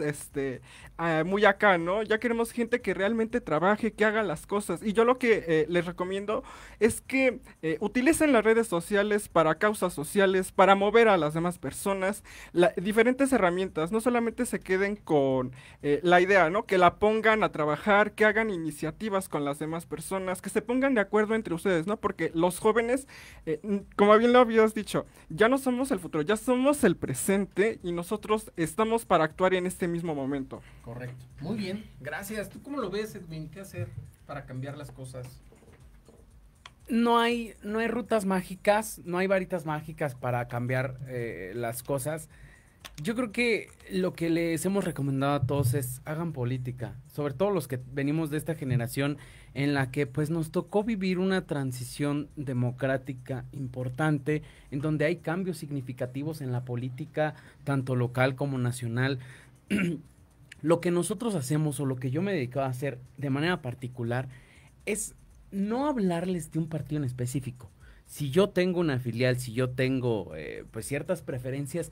muy acá, ¿no? Ya queremos gente que realmente trabaje, que haga las cosas. Y yo lo que les recomiendo es que utilicen las redes sociales para causas sociales, para mover a las demás personas, diferentes herramientas, no solamente se queden con la idea, ¿no? Que la pongan a trabajar, que hagan iniciativas con las demás personas, que se pongan de acuerdo entre ustedes, ¿no? Porque los jóvenes, como bien lo habías dicho, ya no somos el futuro, ya somos el presente y nosotros estamos para actuar en este mismo momento.
Correcto. Muy bien, gracias. ¿Tú cómo lo ves, Edwin? ¿Qué hacer para cambiar las cosas?
No hay rutas mágicas, no hay varitas mágicas para cambiar las cosas. Yo creo que lo que les hemos recomendado a todos es hagan política, sobre todo los que venimos de esta generación en la que pues nos tocó vivir una transición democrática importante, en donde hay cambios significativos en la política, tanto local como nacional. Lo que nosotros hacemos, o lo que yo me dedicaba a hacer de manera particular, es no hablarles de un partido en específico. Si yo tengo una filial, si yo tengo pues ciertas preferencias,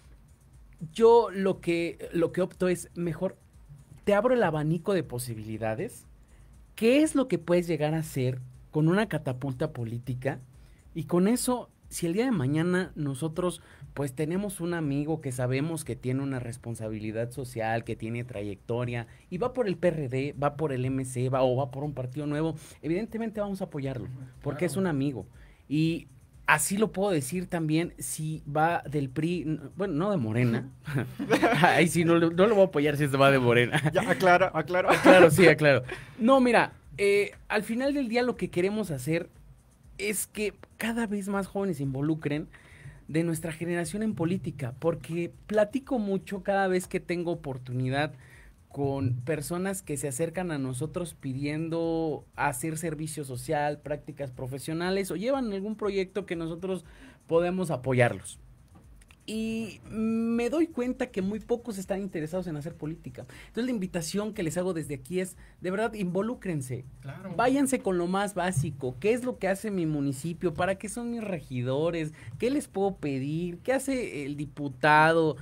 yo lo que opto es mejor, te abro el abanico de posibilidades. ¿Qué es lo que puedes llegar a hacer con una catapulta política? Y con eso si el día de mañana nosotros pues tenemos un amigo que sabemos que tiene una responsabilidad social, que tiene trayectoria y va por el PRD, va por el MC, va por un partido nuevo, evidentemente vamos a apoyarlo, porque
Claro.
es un amigo. Y así lo puedo decir también si va del PRI, bueno, no de Morena. Ahí sí, no lo voy a apoyar si se va de Morena.
Ya, aclaro.
Claro, sí, claro. No, mira, al final del día lo que queremos hacer es que cada vez más jóvenes se involucren de nuestra generación en política, porque platico mucho cada vez que tengo oportunidad con personas que se acercan a nosotros pidiendo hacer servicio social, prácticas profesionales o llevan algún proyecto que nosotros podemos apoyarlos. Y me doy cuenta que muy pocos están interesados en hacer política. Entonces la invitación que les hago desde aquí es, de verdad, involúcrense.
Claro.
Váyanse con lo más básico. ¿Qué es lo que hace mi municipio? ¿Para qué son mis regidores? ¿Qué les puedo pedir? ¿Qué hace el diputado?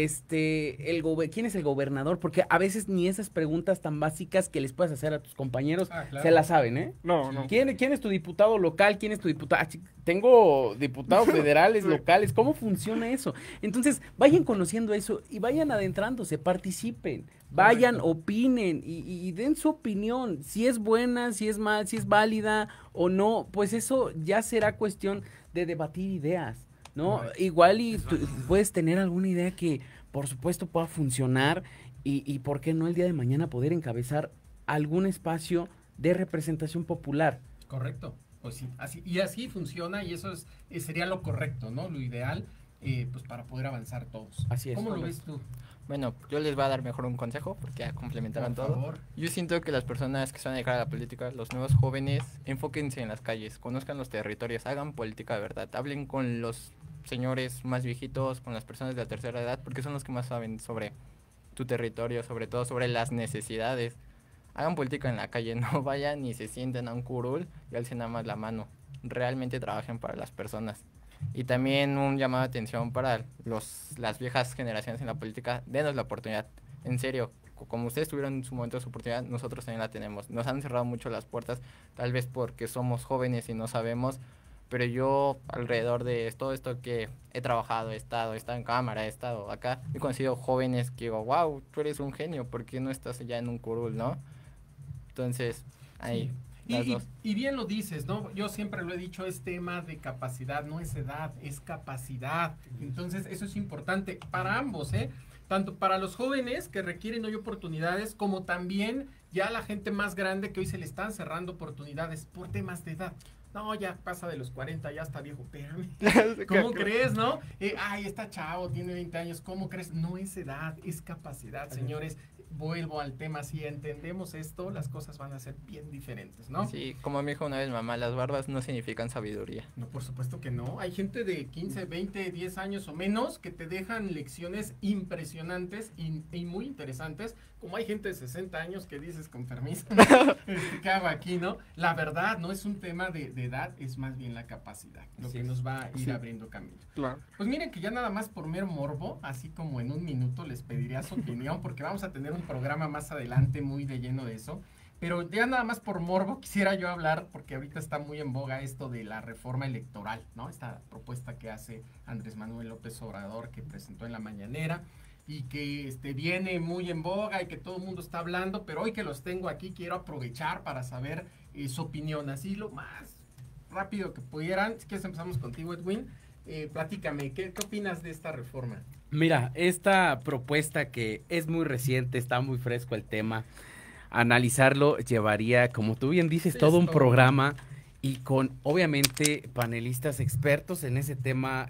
¿Quién es el gobernador? Porque a veces ni esas preguntas tan básicas que les puedes hacer a tus compañeros
Claro.
se las saben, ¿eh?
No.
¿Quién es tu diputado local? ¿Quién es tu diputado? Tengo diputados federales, locales. ¿Cómo funciona eso? Entonces, vayan conociendo eso y vayan adentrándose, participen, vayan, opinen y den su opinión. Si es buena, si es mal, si es válida o no, pues eso ya será cuestión de debatir ideas, ¿no?
Correcto.
Igual y tú puedes tener alguna idea que, por supuesto, pueda funcionar y ¿por qué no el día de mañana poder encabezar algún espacio de representación popular?
Correcto, pues sí, así funciona y eso sería lo correcto, ¿no? Lo ideal, pues para poder avanzar todos.
Así es.
¿Cómo lo ves tú?
Bueno, yo les voy a dar mejor un consejo porque ya complementaron
Por
todo.
favor.
Yo siento que las personas que se van a dedicar a la política, los nuevos jóvenes, enfóquense en las calles, conozcan los territorios, hagan política de verdad, hablen con los señores más viejitos, con las personas de la tercera edad, porque son los que más saben sobre tu territorio, sobre todo sobre las necesidades. Hagan política en la calle, no vayan y se sienten a un curul y alcen nada más la mano. Realmente trabajen para las personas. Y también un llamado de atención para las viejas generaciones en la política, denos la oportunidad. En serio, como ustedes tuvieron en su momento su oportunidad, nosotros también la tenemos. Nos han cerrado mucho las puertas, tal vez porque somos jóvenes y no sabemos, pero yo alrededor de todo esto que he trabajado, he estado en cámara, he estado acá, he conocido jóvenes que digo, wow, tú eres un genio, ¿por qué no estás ya en un curul, no? Entonces, ahí...
Sí. Y bien lo dices, ¿no? Yo siempre lo he dicho, es tema de capacidad, no es edad, es capacidad. Entonces, eso es importante para ambos, ¿eh? Tanto para los jóvenes que requieren hoy oportunidades, como también ya la gente más grande que hoy se le están cerrando oportunidades por temas de edad. No, ya pasa de los 40, ya está viejo, espérame. ¿Cómo crees, no? Está chavo, tiene 20 años, ¿cómo crees? No es edad, es capacidad, señores. Vuelvo al tema, si entendemos esto, las cosas van a ser bien diferentes, ¿no?
Sí, como me dijo una vez mamá, las barbas no significan sabiduría.
No, por supuesto que no. Hay gente de 15, 20, 10 años o menos que te dejan lecciones impresionantes y muy interesantes, como hay gente de 60 años que dices con permiso, ¿qué hago aquí, no? La verdad no es un tema de edad, es más bien la capacidad, lo que nos va a ir abriendo camino.
Claro.
Pues miren que ya nada más por mero morbo, así como en un minuto les pediría su opinión, porque vamos a tener un programa más adelante muy de lleno de eso. Pero ya nada más por morbo quisiera yo hablar, porque ahorita está muy en boga esto de la reforma electoral, ¿no? Esta propuesta que hace Andrés Manuel López Obrador, que presentó en la mañanera, y que viene muy en boga y que todo el mundo está hablando, pero hoy que los tengo aquí quiero aprovechar para saber su opinión, así lo más rápido que pudieran. Si quieres empezamos contigo, Edwin. Platícame, ¿qué opinas de esta reforma?
Mira, esta propuesta que es muy reciente, está muy fresco el tema, analizarlo llevaría, como tú bien dices, todo un programa y con, obviamente, panelistas expertos en ese tema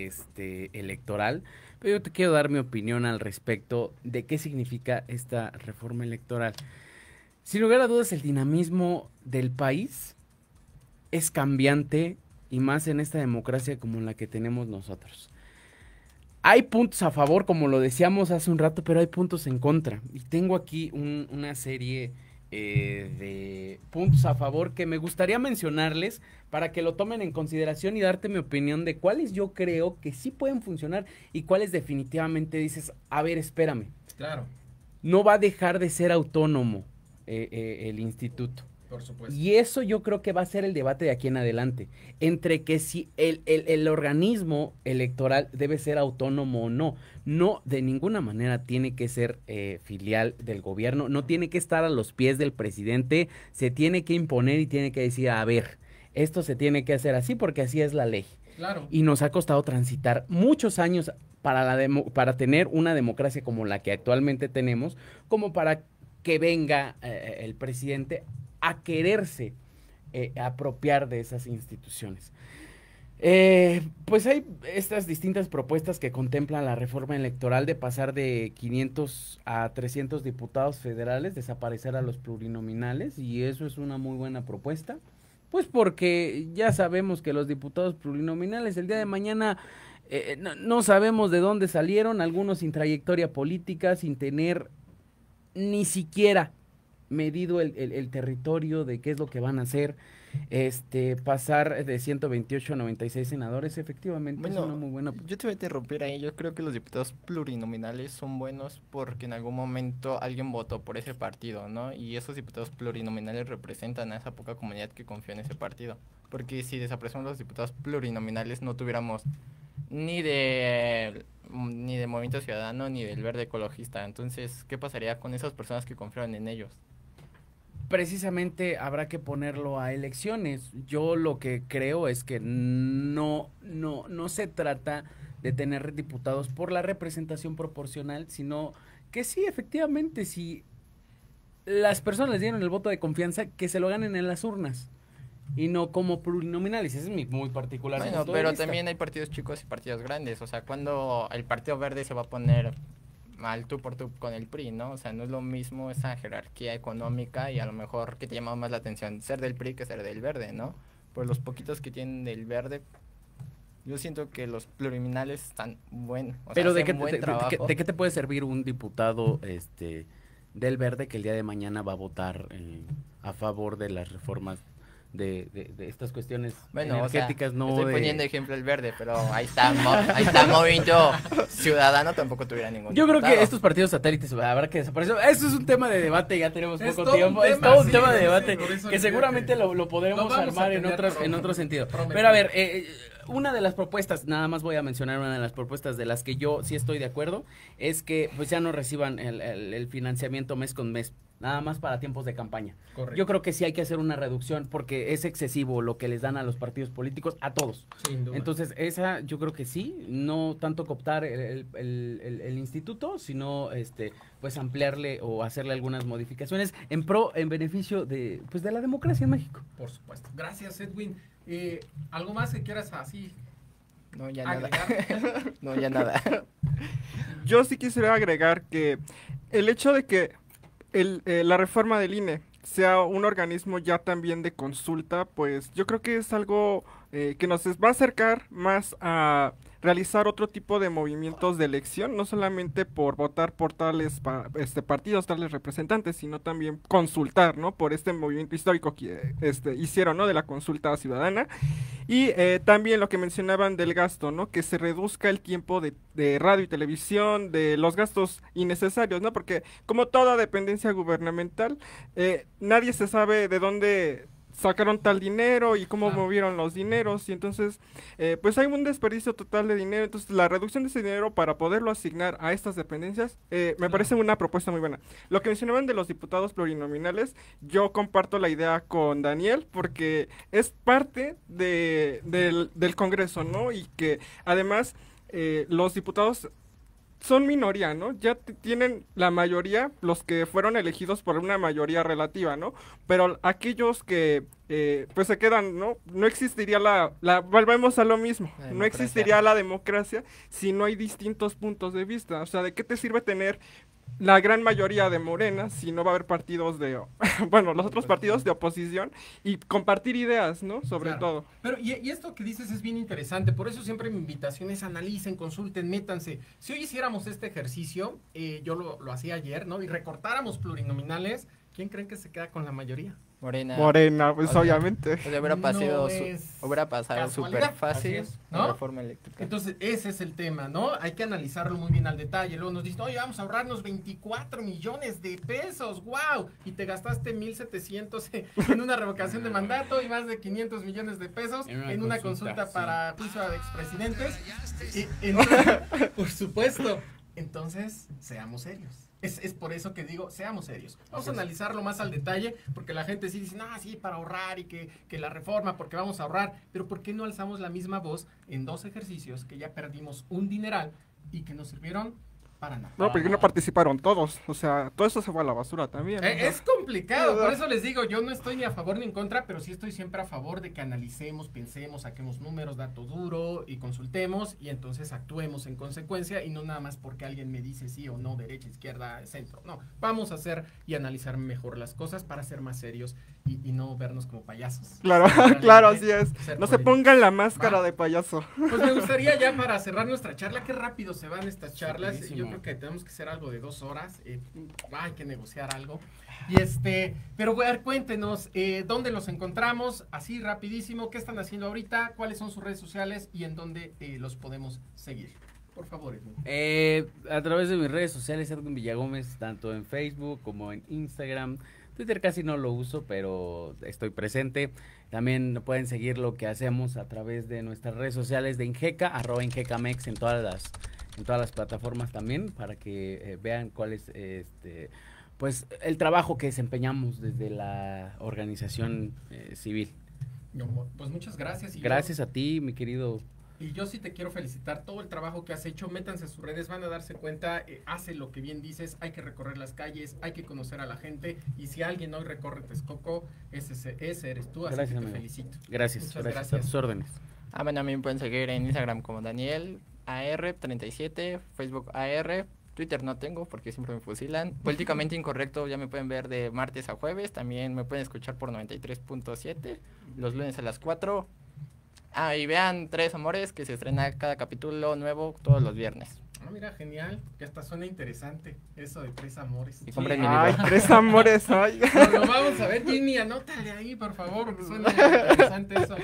electoral. Pero yo te quiero dar mi opinión al respecto de qué significa esta reforma electoral. Sin lugar a dudas, el dinamismo del país es cambiante y más en esta democracia como la que tenemos nosotros. Hay puntos a favor, como lo decíamos hace un rato, pero hay puntos en contra. Y tengo aquí una serie de puntos a favor que me gustaría mencionarles para que lo tomen en consideración y darte mi opinión de cuáles yo creo que sí pueden funcionar y cuáles definitivamente dices, a ver, espérame.
Claro.
No va a dejar de ser autónomo el instituto.
Por supuesto.
Y eso yo creo que va a ser el debate de aquí en adelante, entre que si el organismo electoral debe ser autónomo o no. No, de ninguna manera tiene que ser filial del gobierno, no tiene que estar a los pies del presidente, se tiene que imponer y tiene que decir, a ver, esto se tiene que hacer así porque así es la ley.
Claro.
Y nos ha costado transitar muchos años para tener una democracia como la que actualmente tenemos, como para que venga el presidente a quererse apropiar de esas instituciones. Pues hay estas distintas propuestas que contemplan la reforma electoral de pasar de 500 a 300 diputados federales, desaparecer a los plurinominales, y eso es una muy buena propuesta, pues porque ya sabemos que los diputados plurinominales el día de mañana no sabemos de dónde salieron, algunos sin trayectoria política, sin tener ni siquiera medido el territorio de qué es lo que van a hacer. Pasar de 128 a 96 senadores, efectivamente,
bueno,
es una muy buena.
Yo te voy a interrumpir ahí. Yo creo que los diputados plurinominales son buenos porque en algún momento alguien votó por ese partido, ¿no? Y esos diputados plurinominales representan a esa poca comunidad que confía en ese partido. Porque si desaparecemos los diputados plurinominales, no tuviéramos ni de Movimiento Ciudadano ni del Verde Ecologista. Entonces, ¿qué pasaría con esas personas que confiaron en ellos?
Precisamente habrá que ponerlo a elecciones. Yo lo que creo es que no se trata de tener diputados por la representación proporcional, sino que sí, efectivamente, si las personas les dieron el voto de confianza, que se lo ganen en las urnas y no como plurinominales. Ese es mi muy particular
punto de vista. Pero también hay partidos chicos y partidos grandes. O sea, cuando el Partido Verde se va a poner al tú por tú con el PRI, ¿no? O sea, no es lo mismo esa jerarquía económica y a lo mejor que te llama más la atención ser del PRI que ser del Verde, ¿no? Pues los poquitos que tienen del Verde, yo siento que los plurinominales están buenos.
Pero ¿de qué te puede servir un diputado del Verde que el día de mañana va a votar a favor de las reformas de estas cuestiones energéticas?
O sea, no estoy poniendo ejemplo el Verde, pero ahí está Movimiento Ciudadano, tampoco tuviera ningún
Yo
diputado.
creo que estos partidos satélites habrá que desaparecer. Eso es un tema de debate, ya tenemos poco tiempo. Es
todo
un tema de debate que seguramente
lo
lo podremos armar en otro sentido. Pero a ver, una de las propuestas, nada más voy a mencionar una de las propuestas de las que yo sí estoy de acuerdo, es que pues ya no reciban el financiamiento mes con mes, nada más para tiempos de campaña.
Correcto.
Yo creo que sí hay que hacer una reducción porque es excesivo lo que les dan a los partidos políticos, a todos.
Sin duda.
Entonces, esa yo creo que sí, no tanto cooptar el instituto, sino pues ampliarle o hacerle algunas modificaciones en beneficio de la democracia en México.
Por supuesto. Gracias, Edwin. ¿Algo más que quieras así?
No, ya
agregar?
nada. No, ya nada.
Yo sí quisiera agregar que el hecho de que la reforma del INE sea un organismo ya también de consulta, pues yo creo que es algo que nos va a acercar más a realizar otro tipo de movimientos de elección, no solamente por votar por tales partidos, tales representantes, sino también consultar, ¿no? Por este movimiento histórico que hicieron, ¿no? De la consulta ciudadana. Y también lo que mencionaban del gasto, ¿no? Que se reduzca el tiempo de radio y televisión, de los gastos innecesarios, ¿no? Porque como toda dependencia gubernamental, nadie se sabe de dónde sacaron tal dinero y cómo movieron los dineros, y entonces pues hay un desperdicio total de dinero. Entonces la reducción de ese dinero para poderlo asignar a estas dependencias me parece una propuesta muy buena. Lo que mencionaban de los diputados plurinominales, yo comparto la idea con Daniel, porque es parte del Congreso, ¿no? Y que además los diputados son minoría, ¿no? Ya tienen la mayoría, los que fueron elegidos por una mayoría relativa, ¿no? Pero aquellos que pues se quedan, ¿no? No existiría volvemos a lo mismo, no existiría la democracia si no hay distintos puntos de vista. O sea, ¿de qué te sirve tener la gran mayoría de Morena si no va a haber partidos los otros partidos de oposición y compartir ideas, ¿no? Sobre todo.
Pero y esto que dices es bien interesante, por eso siempre mi invitación es analicen, consulten, métanse. Si hoy hiciéramos este ejercicio, yo lo hacía ayer, ¿no? Y recortáramos plurinominales, ¿Quién creen que se queda con la mayoría?
Morena.
Morena, pues obviamente.
Pues hubiera pasado,
No
hubiera pasado
casualidad.
súper fácil,
Así es,
la
¿no?
reforma eléctrica.
Entonces, ese es el tema, ¿no? Hay que analizarlo muy bien al detalle. Luego nos dicen, oye, vamos a ahorrarnos 24 millones de pesos, ¡wow! Y te gastaste 1.700 en una revocación de mandato y más de 500 millones de pesos en una consulta para juicio de expresidentes. Por supuesto. Entonces, seamos serios. Es por eso que digo, seamos serios. Vamos a analizarlo más al detalle, porque la gente sí dice, no, sí, para ahorrar y que la reforma, porque vamos a ahorrar. Pero ¿por qué no alzamos la misma voz en 2 ejercicios que ya perdimos un dineral y que nos sirvieron para nada?
No, porque no participaron todos. O sea, todo eso se fue a la basura también. ¿no?
Es complicado, por eso les digo, yo no estoy ni a favor ni en contra, pero sí estoy siempre a favor de que analicemos, pensemos, saquemos números, dato duro y consultemos y entonces actuemos en consecuencia y no nada más porque alguien me dice sí o no, derecha, izquierda, centro. No, vamos a hacer y analizar mejor las cosas para ser más serios y no vernos como payasos.
Claro, claro, así es. No se pongan la máscara de payaso.
Pues me gustaría ya para cerrar nuestra charla, qué rápido se van estas charlas. Yo creo que tenemos que hacer algo de 2 horas. Hay que negociar algo. Y pero a ver, cuéntenos, ¿dónde los encontramos? Así rapidísimo, ¿qué están haciendo ahorita? ¿Cuáles son sus redes sociales? Y en dónde los podemos seguir. Por favor, Edwin.
A través de mis redes sociales, Edwin Villagómez, tanto en Facebook como en Instagram. Twitter casi no lo uso, pero estoy presente. También pueden seguir lo que hacemos a través de nuestras redes sociales de Ingeca, @IngecaMex en todas las plataformas también, para que vean cuál es pues el trabajo que desempeñamos desde la organización civil.
Pues muchas gracias.
Gracias a ti, mi querido.
Y yo sí te quiero felicitar todo el trabajo que has hecho. Métanse a sus redes, van a darse cuenta, hace lo que bien dices, hay que recorrer las calles, hay que conocer a la gente. Y si alguien hoy recorre Texcoco, ese eres tú, así
gracias,
que te
amigo.
felicito.
Gracias a tus órdenes.
Bueno, a mí me pueden seguir en Instagram como Daniel AR37, Facebook AR, Twitter no tengo porque siempre me fusilan. Políticamente Incorrecto ya me pueden ver de martes a jueves, también me pueden escuchar por 93.7, los lunes a las 4. Y vean 3 Amores, que se estrena cada capítulo nuevo todos los viernes.
Mira, genial, que hasta suena interesante eso de 3 Amores.
Y compren mi
Ay,
libro.
3 Amores, ay.
Lo vamos a ver, Jimmy, anótale ahí, por favor, porque suena interesante eso.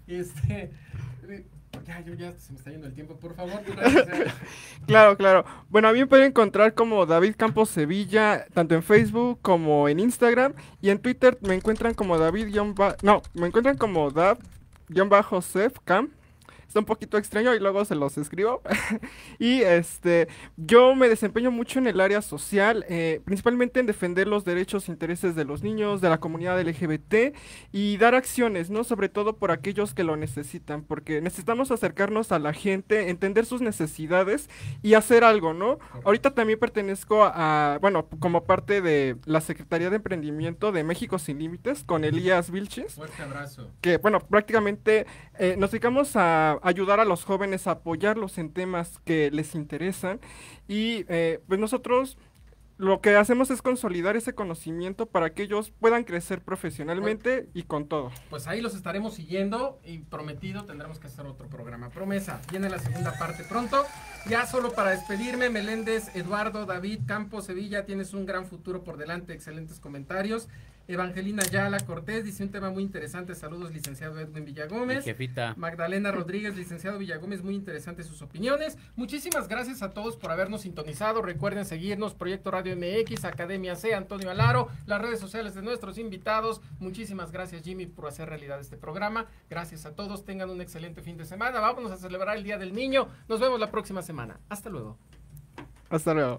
Ya se me está yendo el tiempo, por favor.
Claro. Bueno, a mí me pueden encontrar como David Campos Sevilla, tanto en Facebook como en Instagram. Y en Twitter me encuentran como me encuentran como Dav-Cam. Está un poquito extraño y luego se los escribo. Y yo me desempeño mucho en el área social, principalmente en defender los derechos e intereses de los niños, de la comunidad LGBT y dar acciones, ¿no? Sobre todo por aquellos que lo necesitan, porque necesitamos acercarnos a la gente, entender sus necesidades y hacer algo, ¿no? Ahorita también pertenezco como parte de la Secretaría de Emprendimiento de México Sin Límites con Elías Vilches.
Fuerte abrazo.
Que, prácticamente nos dedicamos a ayudar a los jóvenes, a apoyarlos en temas que les interesan y pues nosotros lo que hacemos es consolidar ese conocimiento para que ellos puedan crecer profesionalmente y con todo.
Pues ahí los estaremos siguiendo y prometido tendremos que hacer otro programa. Promesa, viene la segunda parte pronto. Ya solo para despedirme, Meléndez, Eduardo, David, Campos, Sevilla, tienes un gran futuro por delante, excelentes comentarios. Evangelina Ayala Cortés dice un tema muy interesante, saludos licenciado Edwin Villagómez.
Mi jefita.
Magdalena Rodríguez, licenciado Villagómez, muy interesantes sus opiniones. Muchísimas gracias a todos por habernos sintonizado, recuerden seguirnos, Proyecto Radio MX, Academia C, Antonio Alaro, las redes sociales de nuestros invitados. Muchísimas gracias Jimmy por hacer realidad este programa, gracias a todos, tengan un excelente fin de semana, vámonos a celebrar el Día del Niño, nos vemos la próxima semana, hasta luego.
Hasta luego.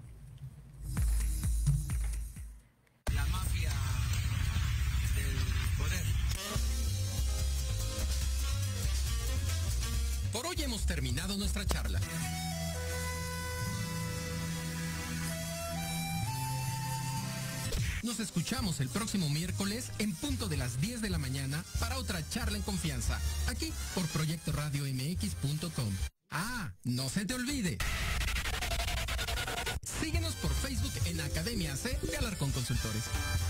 Por hoy hemos terminado nuestra charla. Nos escuchamos el próximo miércoles en punto de las 10 de la mañana para otra charla en confianza, aquí por proyectoradiomx.com. No se te olvide. Síguenos por Facebook en Academia C de Alarcón Consultores.